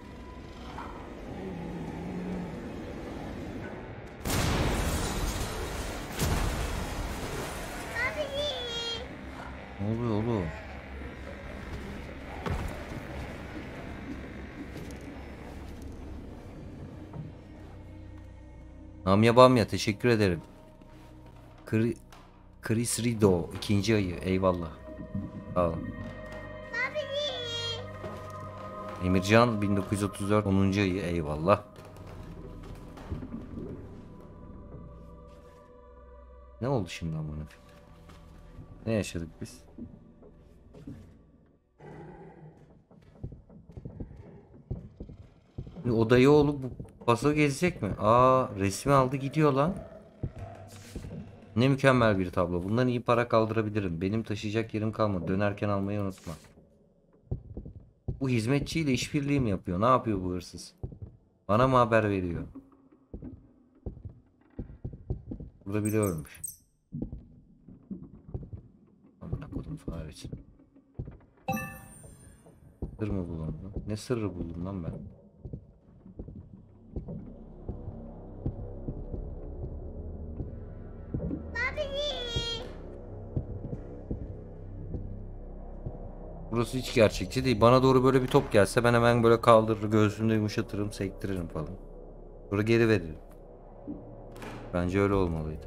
Ne oluyor oğlum? Namya Bamya teşekkür ederim. Kri Chris Rido ikinci ayı eyvallah. Sağ olun. Emircan bin dokuz yüz otuz dört onuncu ayı eyvallah. Ne oldu şimdi amına? Ne yaşadık biz? O dayıoğlu bu paso gezecek mi? Aa, resmi aldı gidiyor lan. Ne mükemmel bir tablo. Bundan iyi para kaldırabilirim. Benim taşıyacak yerim kalmadı. Dönerken almayı unutma. Bu hizmetçiyle işbirliği mi yapıyor? Ne yapıyor bu hırsız? Bana mı haber veriyor? Burada biri ölmüş. Amına kodum faresi. Sır mı bulundu? Ne sırrı buldum lan ben? Burası hiç gerçekçi değil. Bana doğru böyle bir top gelse ben hemen böyle kaldırır, göğsümde yumuşatırım, sektiririm falan. Sonra geri veririm. Bence öyle olmalıydı.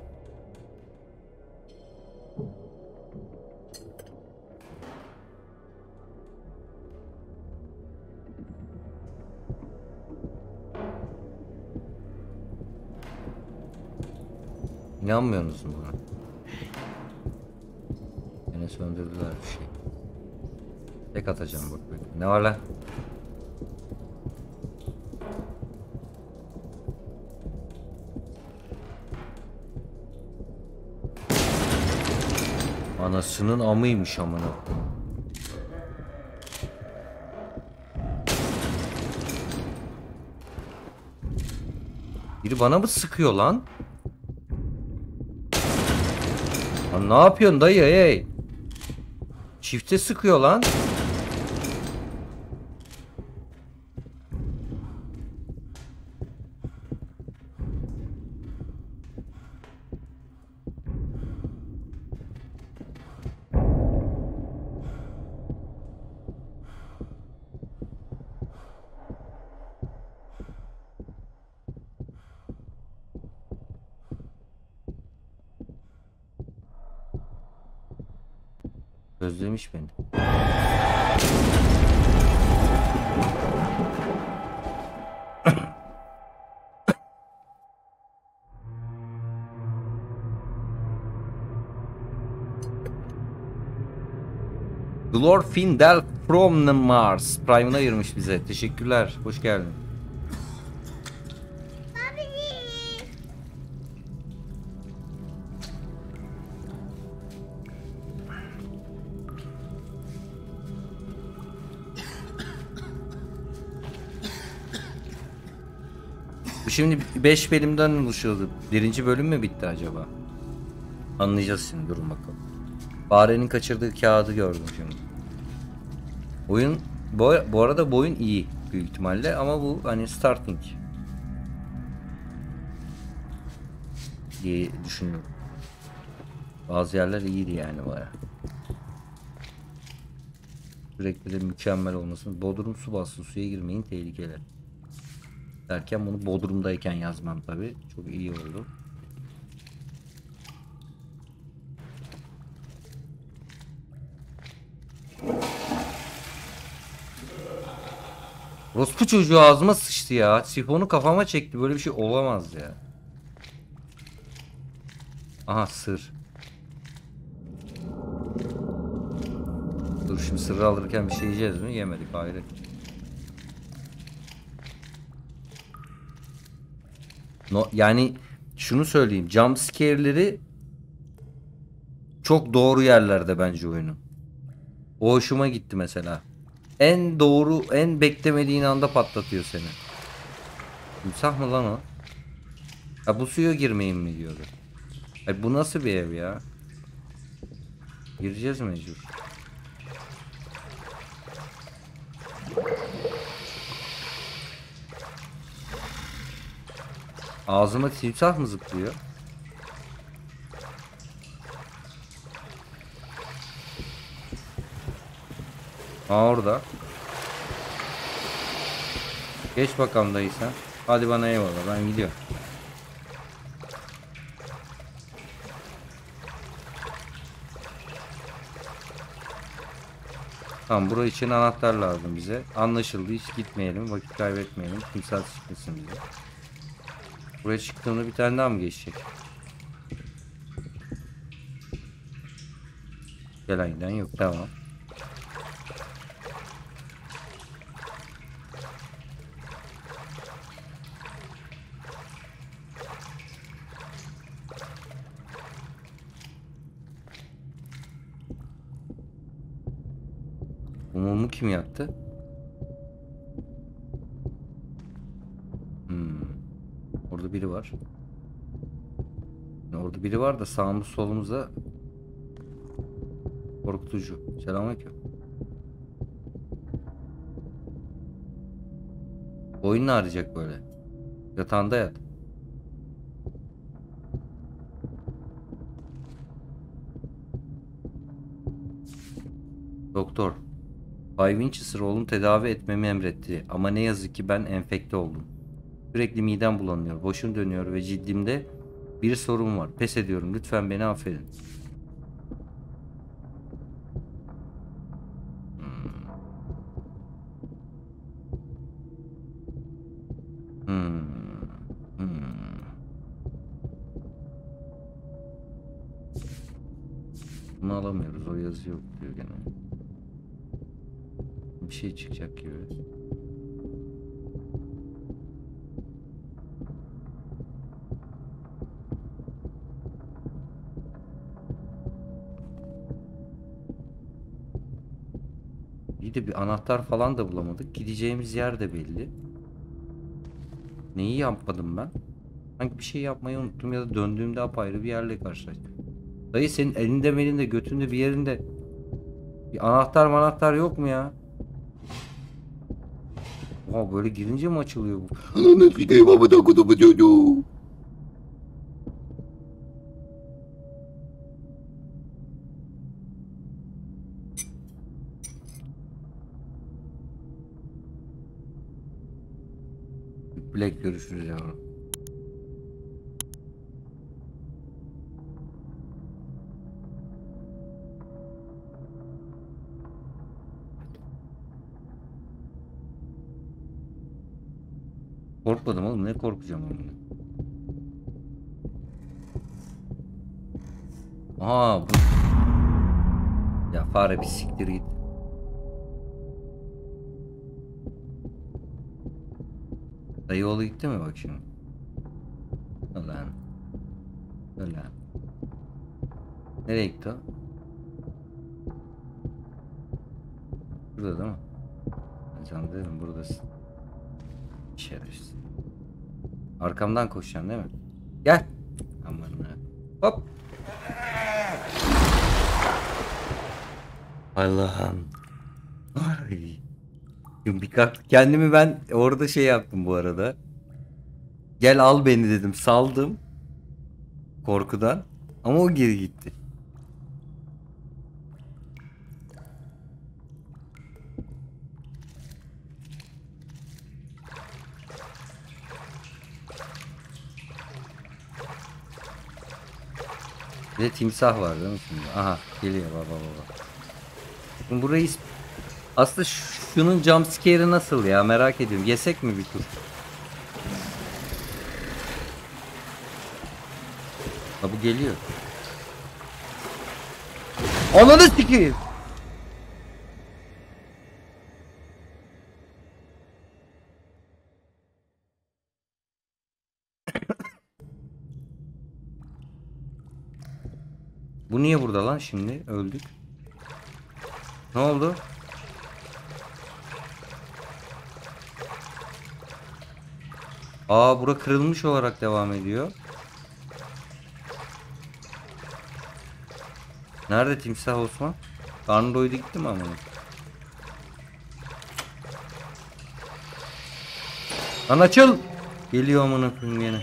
İnanmıyorsunuz mu buna? Yine söndürdüler bir şey. Tek atacağım bak. Ne var lan? Anasının amıymış amına. Biri bana mı sıkıyor lan? Lan ne yapıyorsun dayı hey? Çifte sıkıyor lan. Özlemiş beni. Glorfindel from the Mars Prime'ına ayırmış bize. Teşekkürler. Hoş geldin. Bu şimdi beş bölümden oluşuyordu. Birinci bölüm mü bitti acaba? Anlayacağız şimdi, durun bakalım. Farenin kaçırdığı kağıdı gördüm şimdi. Oyun bu, bu arada bu oyun iyi büyük ihtimalle ama bu hani starting diye düşünüyorum. Bazı yerler iyiydi yani baya. Sürekli de mükemmel olmasın. Bodrum su bastı, suya girmeyin tehlikeli. Derken bunu Bodrum'dayken yazmam tabi. Çok iyi oldu. Rospu çocuğu ağzıma sıçtı ya. Sifonu kafama çekti. Böyle bir şey olamaz ya. Aha sır. Dur şimdi sırrı alırken bir şey yiyeceğiz mi? Yemedik, hayret. No, yani şunu söyleyeyim. Jump scare'leri çok doğru yerlerde bence oyunun. O hoşuma gitti mesela. En doğru, en beklemediğin anda patlatıyor seni. Timsah mı lan o? Ha bu suya girmeyin mi diyordu. Ay bu nasıl bir ev ya? Gireceğiz mecbur. Ağzıma timsah mı zıplıyor? Aa orada. Geç bakalım dayı sen. Hadi bana eyvallah, ben gidiyorum. Tamam, burası için anahtar lazım bize. Anlaşıldı, hiç gitmeyelim, vakit kaybetmeyelim. Timsah çıkmasın bize. Buraya çıktığımda bir tane daha mı geçecek? Gelen giden yok, tamam. Bu mumu kim yaktı? Hmm. Orada biri var. Orada biri var da sağımız solumuzda korkutucu. Selamünaleyküm. Oyun ne arayacak böyle? Yatağında yat. Doktor. Bay Winchester oğlum tedavi etmemi emretti. Ama ne yazık ki ben enfekte oldum. Sürekli midem bulanıyor, başım dönüyor ve cildimde bir sorun var. Pes ediyorum. Lütfen beni affedin. Hmm. Hmm. Hmm. Bunu alamıyoruz. O yazı yok diyor gene. Bir şey çıkacak gibi. İyi de bir anahtar falan da bulamadık. Gideceğimiz yer de belli. Neyi yapmadım ben? Sanki bir şey yapmayı unuttum ya da döndüğümde apayrı bir yerle karşılaştım. Dayı senin elinde melinde götünde bir yerinde bir anahtar manahtar yok mu ya? Oha böyle girince mi açılıyor bu? Ananı sikeyim amına kodumu çocuğu. Black görüşürüz yavrum. Korkmadım oğlum, ne korkacağım onunla. Aa bu. Ya fare bir siktir git. Dayı oğlu gitti mi bak şimdi? Ulan. Ulan. Nereye gitti o? Burada değil mi? Ben sana dedim buradasın. Şerefsiz. Arkamdan koşacaksın değil mi? Gel. Aman ha. Hop. Allah'ım. Ay. Bir kalk, kendimi ben orada şey yaptım bu arada. Gel al beni dedim. Saldım. Korkudan. Ama o geri gitti. Bir de timsah var değil mi şimdi? Aha geliyor baba baba. Şimdi burayı aslında şunun jumpscare'ı nasıl ya, merak ediyorum. Yesek mi bir tur? Ha bu geliyor. Ananı sikeyim. Bu niye burada lan şimdi? Öldük. Ne oldu? Aa, bura kırılmış olarak devam ediyor. Nerede timsah Osman? Karnı doydu gitti mi ama? Lan açıl! Geliyor amına koyayım gene.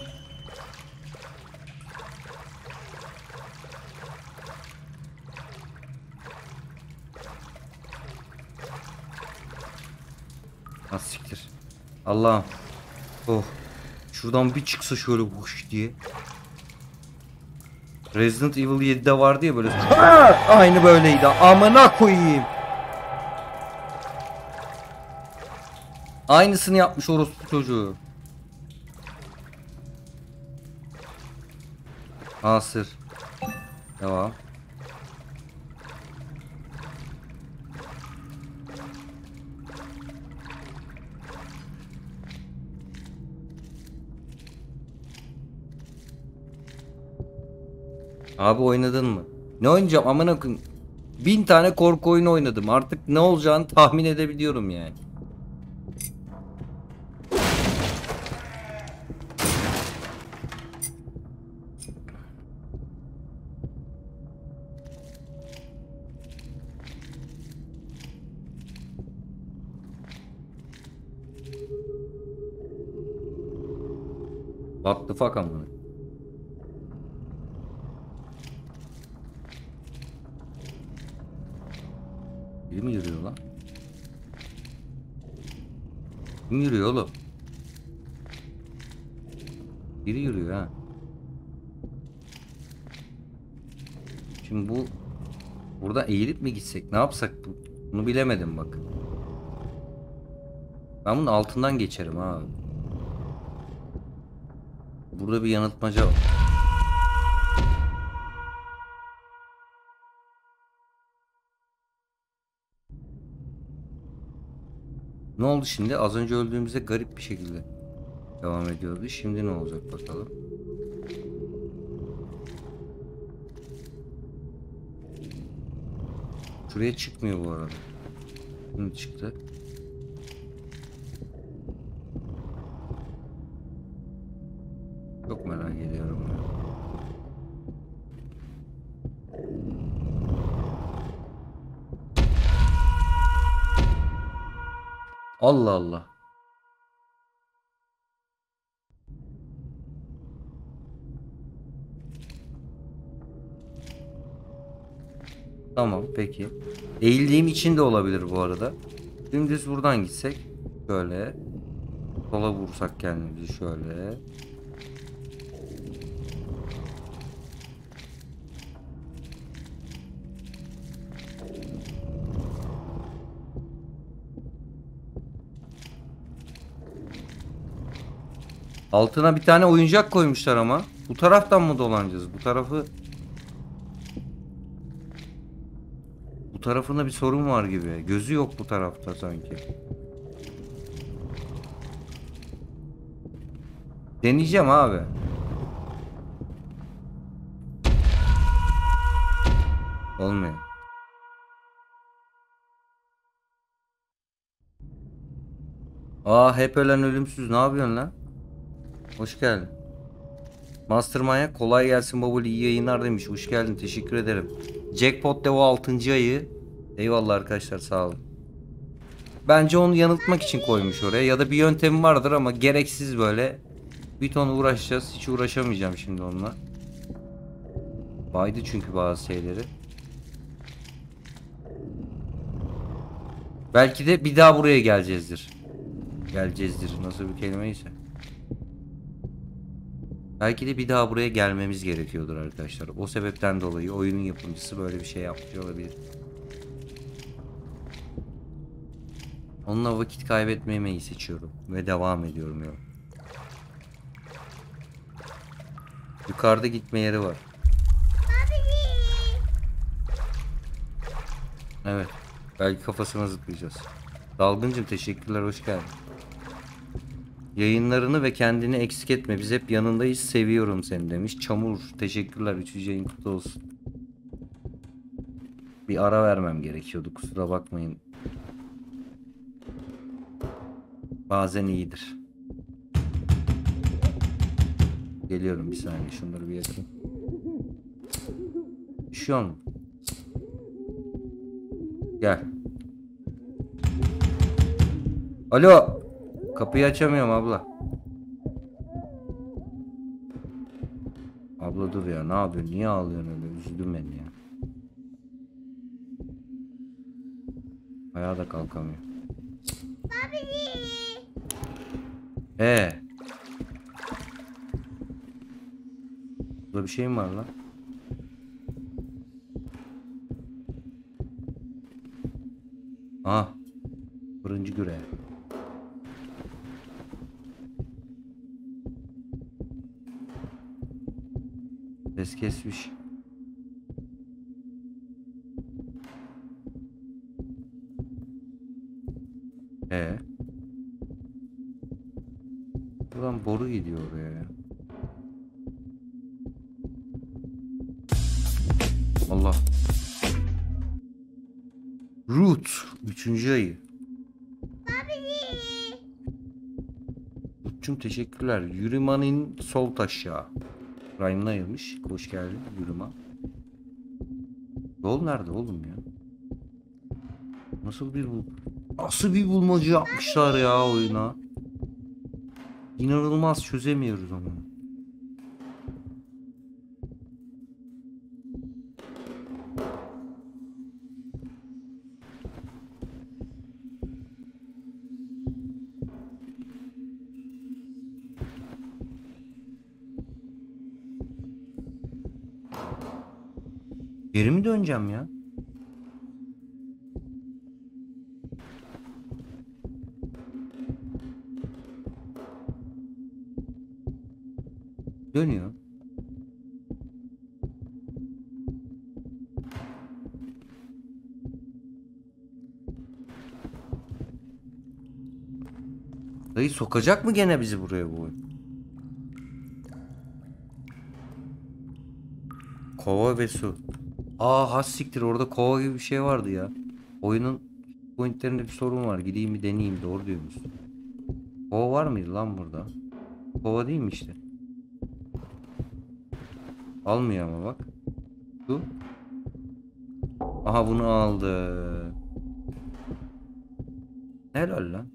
Nasıl siktir? Allah'ım. Oh. Şuradan bir çıksa şöyle hoş diye. Resident Evil yedide vardı ya böyle. Aa, aynı böyleydi. Amına koyayım. Aynısını yapmış orospu çocuğu. Hasır. Devam. Abi oynadın mı? Ne oynayacağım amına koyayım. Bin tane korku oyunu oynadım. Artık ne olacağını tahmin edebiliyorum yani. What the fuck amına. Biri mi yürüyor lan? Kim yürüyor oğlum? Biri yürüyor ha. Şimdi bu burada eğilip mi gitsek? Ne yapsak bu? Bunu bilemedim bak. Ben bunun altından geçerim ha. Burada bir yanıltmaca var. Ne oldu şimdi? Az önce öldüğümüzde garip bir şekilde devam ediyordu. Şimdi ne olacak bakalım. Şuraya çıkmıyor bu arada. Şimdi çıktı. Çok merak ediyorum ya. Allah Allah. Tamam peki. Eğildiğim için de olabilir bu arada. Dümdüz buradan gitsek. Şöyle. Sola vursak kendimizi şöyle. Altına bir tane oyuncak koymuşlar ama. Bu taraftan mı dolanacağız? Bu tarafı... Bu tarafında bir sorun var gibi. Gözü yok bu tarafta sanki. Deneyeceğim abi. Olmuyor. Aa, hep ölen ölümsüz. Ne yapıyorsun lan? Hoş geldin. Mastermind'a kolay gelsin babul, iyi yayınlar demiş. Hoş geldin, teşekkür ederim. Jackpot Devo altıncı ayı. Eyvallah arkadaşlar, sağ olun. Bence onu yanıltmak için koymuş oraya. Ya da bir yöntemi vardır ama gereksiz böyle. Bir ton uğraşacağız. Hiç uğraşamayacağım şimdi onunla. Baydı çünkü bazı şeyleri. Belki de bir daha buraya geleceğizdir. Geleceğizdir. Nasıl bir kelimeyse. Belki de bir daha buraya gelmemiz gerekiyordur arkadaşlar. O sebepten dolayı oyunun yapımcısı böyle bir şey yapmış olabilir. Onunla vakit kaybetmemeyi seçiyorum. Ve devam ediyorum ya. Yukarıda gitme yeri var. Evet. Belki kafasına zıplayacağız. Dalgıncım teşekkürler, hoş geldin. Yayınlarını ve kendini eksik etme. Biz hep yanındayız. Seviyorum seni demiş. Çamur teşekkürler. Üçüncü yayın kutlu olsun. Bir ara vermem gerekiyordu. Kusura bakmayın. Bazen iyidir. Geliyorum bir saniye. Şunları bir yakayım. Düşüyor mu? Gel. Alo. Kapıyı açamıyorum abla. Abla dur ya. Ne yapıyorsun? Niye ağlıyorsun öyle? Üzüldün beni ya. Ayağa da kalkamıyor. Ee. Burada bir şey mi var lan? Ah. Fırıncı güre. Ses kesmiş. Ee. Buradan boru gidiyor oraya ya. Allah. Root. Üçüncü ayı. Root'cum teşekkürler. Yürümanın sol taşağı. Ryan'la ayırmış. Hoş geldin Yürüma. Yol nerede oğlum ya? Nasıl bir bul Nasıl bir bulmaca yapmışlar ya oyuna. İnanılmaz, çözemiyoruz onu. Geri mi döneceğim ya? Dönüyor. Dayı sokacak mı gene bizi buraya bu oyun? Kova ve su. Aa has siktir, orada kova gibi bir şey vardı ya. Oyunun pointlerinde bir sorun var. Gideyim bir deneyeyim, doğru diyorsunuz. Kova var mıydı lan burada? Kova değil mi işte? Almıyor ama bak. Su. Aha bunu aldı. Helal lan.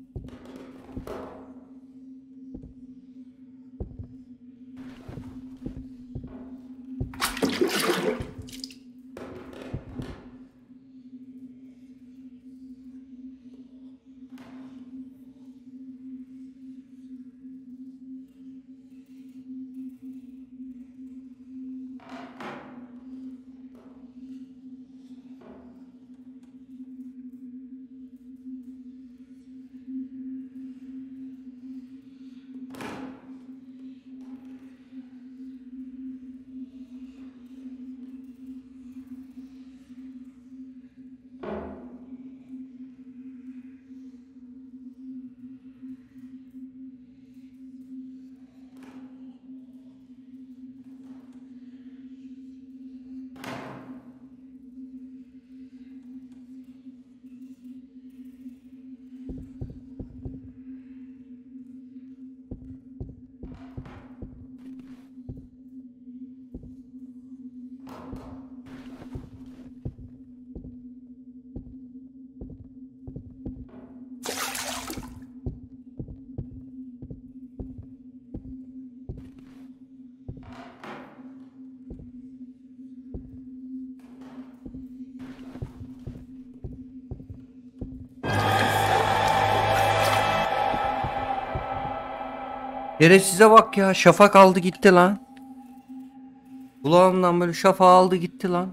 Şerefsize bak ya, şafak aldı gitti lan. Kulağımdan böyle şafağı aldı gitti lan.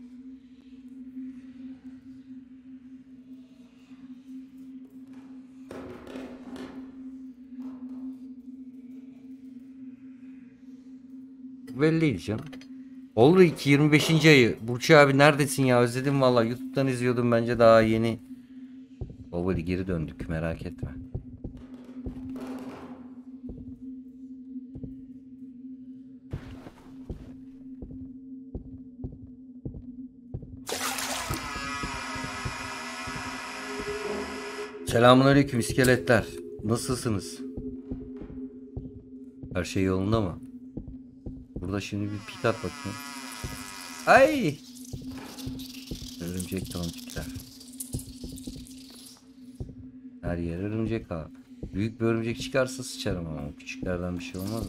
Belliydi canım. Oldu ki yirmi beşinci ayı. Burçu abi neredesin ya, özledim valla. YouTube'dan izliyordum, bence daha yeni. Baba geri döndük, merak etme. Selamünaleyküm iskeletler. Nasılsınız? Her şey yolunda mı? Burada şimdi bir pik at bakayım. Ay! Örümcek toncikler. Her yer örümcek abi. Büyük bir örümcek çıkarsa sıçarım ama o küçüklerden bir şey olmaz mı?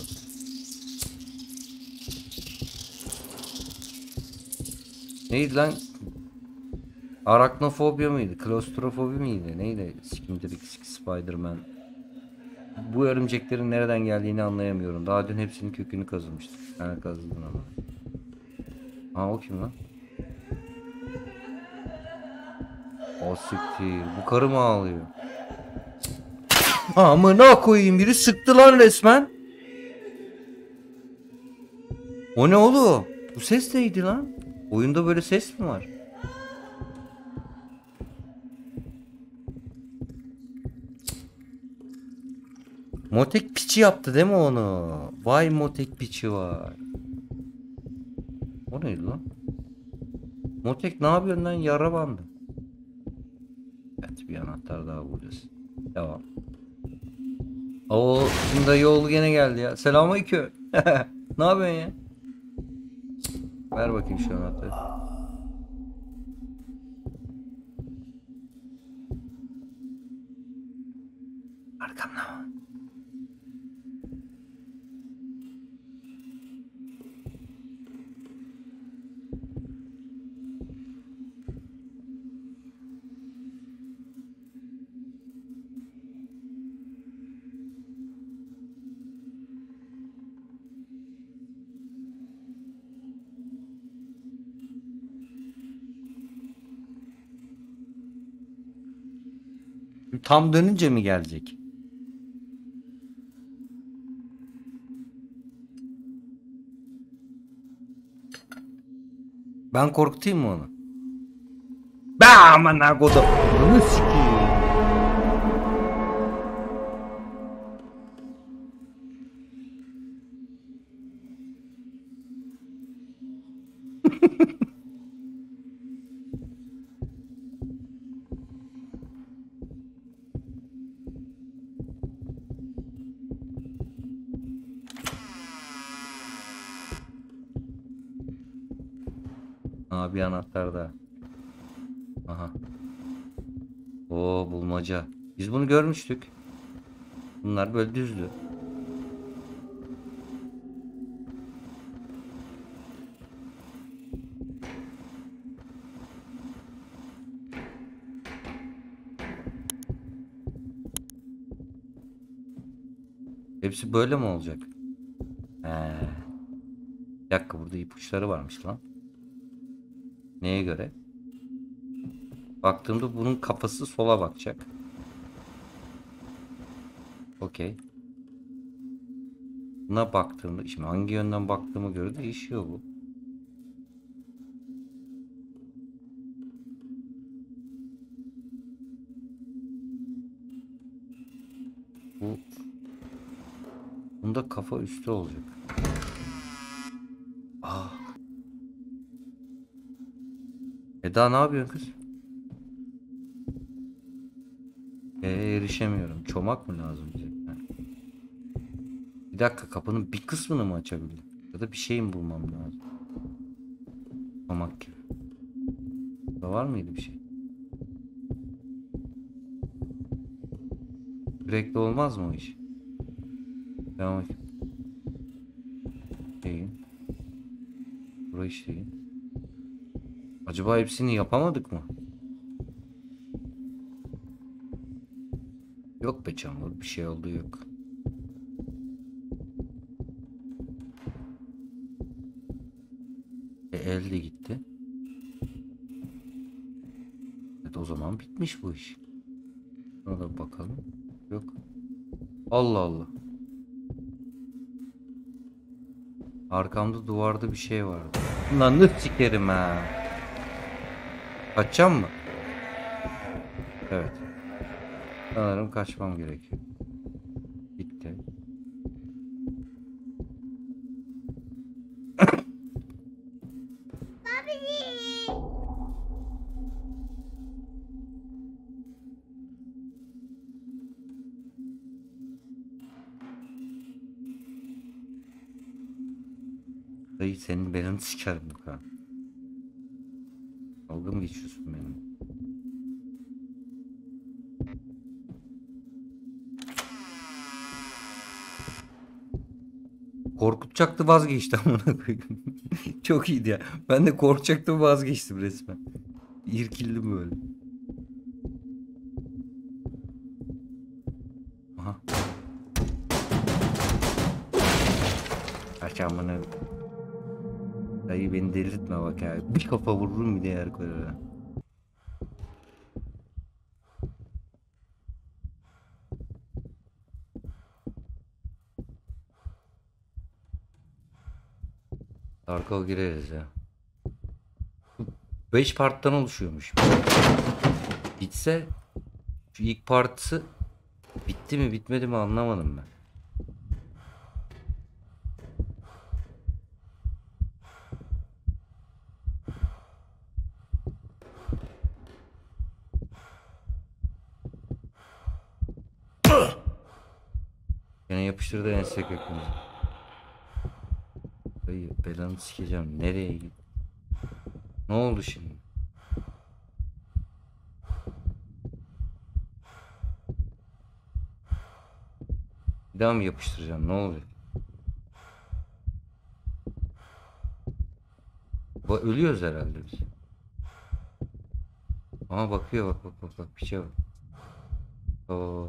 Neydi lan? Araknofobya mıydı? Klostrofobi miydi? Neydi? Skimtrix, Spiderman. Bu örümceklerin nereden geldiğini anlayamıyorum. Daha dün hepsinin kökünü kazımıştım. Yani kazıdın ama. Ha o kim lan? O siktir. Bu karı mı ağlıyor? Amına koyayım, biri sıktı lan resmen. O ne oğlum? Bu ses neydi lan? Oyunda böyle ses mi var? Motek piçi yaptı değil mi onu? Vay motek piçi var. O neydi lan? Motek ne yapıyorsun lan, yara bandı. Evet, bir anahtar daha bulacağız. Devam. Oo, şimdi dayı oğlu gene geldi ya. Selamünaleyküm. Ne yapıyorsun ya? Ver bakayım şu anahtarı. Arkamda. Tam dönünce mi gelecek? Ben korkutayım mı onu? Be amına kodum. Bunu sikeyim. Aa, bir anahtar daha. Aha. Oo, bulmaca. Biz bunu görmüştük. Bunlar böyle düzdü. Hepsi böyle mi olacak? He. Bir dakika, burada ipuçları varmış lan. Neye göre? Baktığımda bunun kafası sola bakacak. Okey. Buna baktığımda, şimdi hangi yönden baktığıma göre değişiyor bu. Bu bunda kafa üstü olacak. Ah. Eda ne yapıyorsun kız? Ee, erişemiyorum. Çomak mı lazım bize? Ha. Bir dakika, kapının bir kısmını mı açabildim? Ya da bir şey mi bulmam lazım? Çomak gibi. Da var mıydı bir şey? Sürekli olmaz mı o iş? Devam et. Değil. Burası iş değil. Acaba hepsini yapamadık mı? Yok be çamur, bir şey oldu yok. E, el de gitti. Evet, o zaman bitmiş bu iş. Ona da bakalım. Yok. Allah Allah. Arkamda duvarda bir şey vardı. Lan ne sikerim ha. Kaçacağım mı? Evet. Sanırım kaçmam gerekiyor. Bitti. Dayı senin belanı sikerim bu kadar. Dalga mı geçiyorsun benim? Korkutacaktı, vazgeçti amına koyayım. Çok iyiydi ya. Ben de korkacaktım, vazgeçtim resmen. İrkildim böyle. Aha. Kaç amına. Dayı beni delirtme bak ya. Bir kafa vururum bir de yer koyar. Arka gireriz ya. beş parttan oluşuyormuş. Bitse şu ilk partisi bitti mi bitmedi mi anlamadım ben. Yine yapıştırdı ense kökümüzü. Dayı belanı sikeceğim. Nereye git? Ne oldu şimdi? Bir daha mı yapıştıracağım? Ne oluyor? Bu ölüyoruz herhalde biz. Ama bakıyor bak bak bak bak piçe bak. Oo.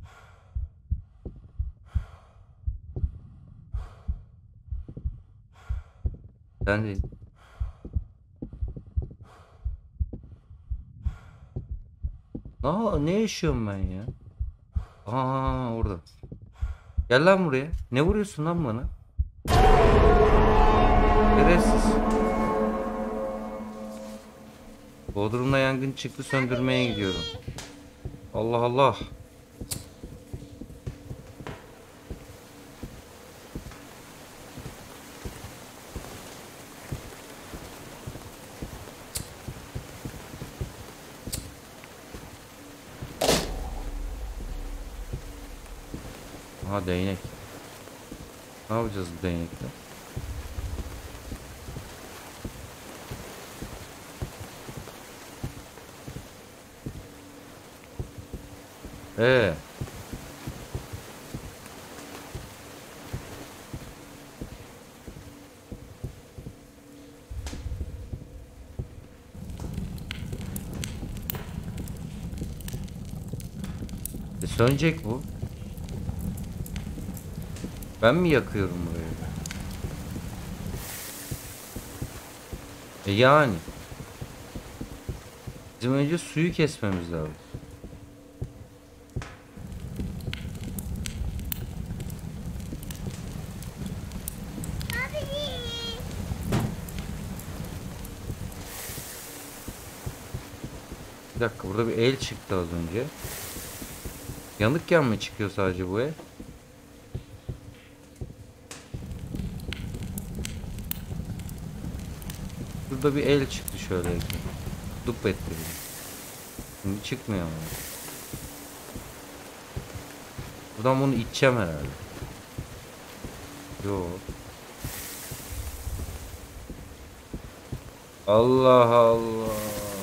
Sen de Aa, ne yaşıyorum ben ya? Aa, orada. Gel lan buraya. Ne vuruyorsun lan bana? Şerefsiz. Bodrum'da yangın çıktı, söndürmeye gidiyorum. Allah Allah. Aha değnek. Ne yapacağız bu değnekle? Ee. E sönecek bu. Ben mi yakıyorum burayı? E yani. Bizim önce suyu kesmemiz lazım. Bir dakika, burada bir el çıktı az önce. Yanıkken mi çıkıyor sadece bu el? Burada bir el çıktı şöyle. Dup etti beni. Şimdi çıkmıyor ama. Buradan bunu içeceğim herhalde. Yo. Allah Allah.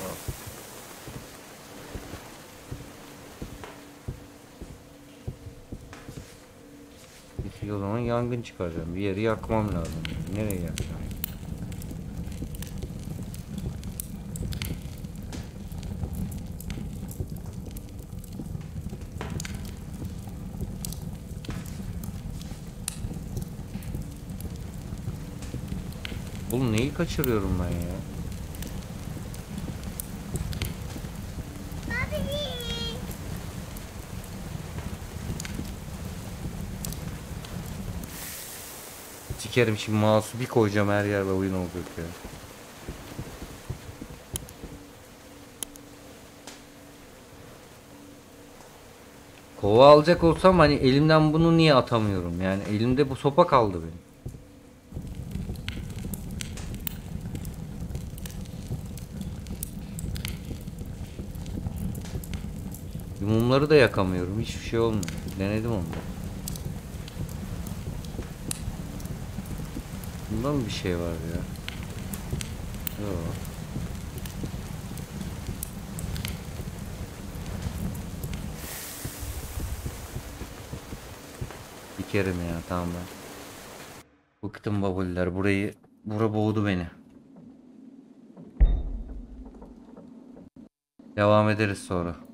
Peki o zaman yangın çıkaracağım. Bir yeri yakmam lazım. Nereye yakacağım? Oğlum neyi kaçırıyorum ben ya? Sikerim şimdi, mouse'u bir koyacağım her yerde oyun olacak ya. Kova alacak olsam hani elimden bunu niye atamıyorum? Yani elimde bu sopa kaldı benim. Mumları da yakamıyorum. Hiçbir şey olmuyor. Denedim onu. Bunda mı bir şey var ya? Yok. Dikerim ya, tamam ben. Bıktım babuller, burayı bura boğdu beni. Devam ederiz sonra.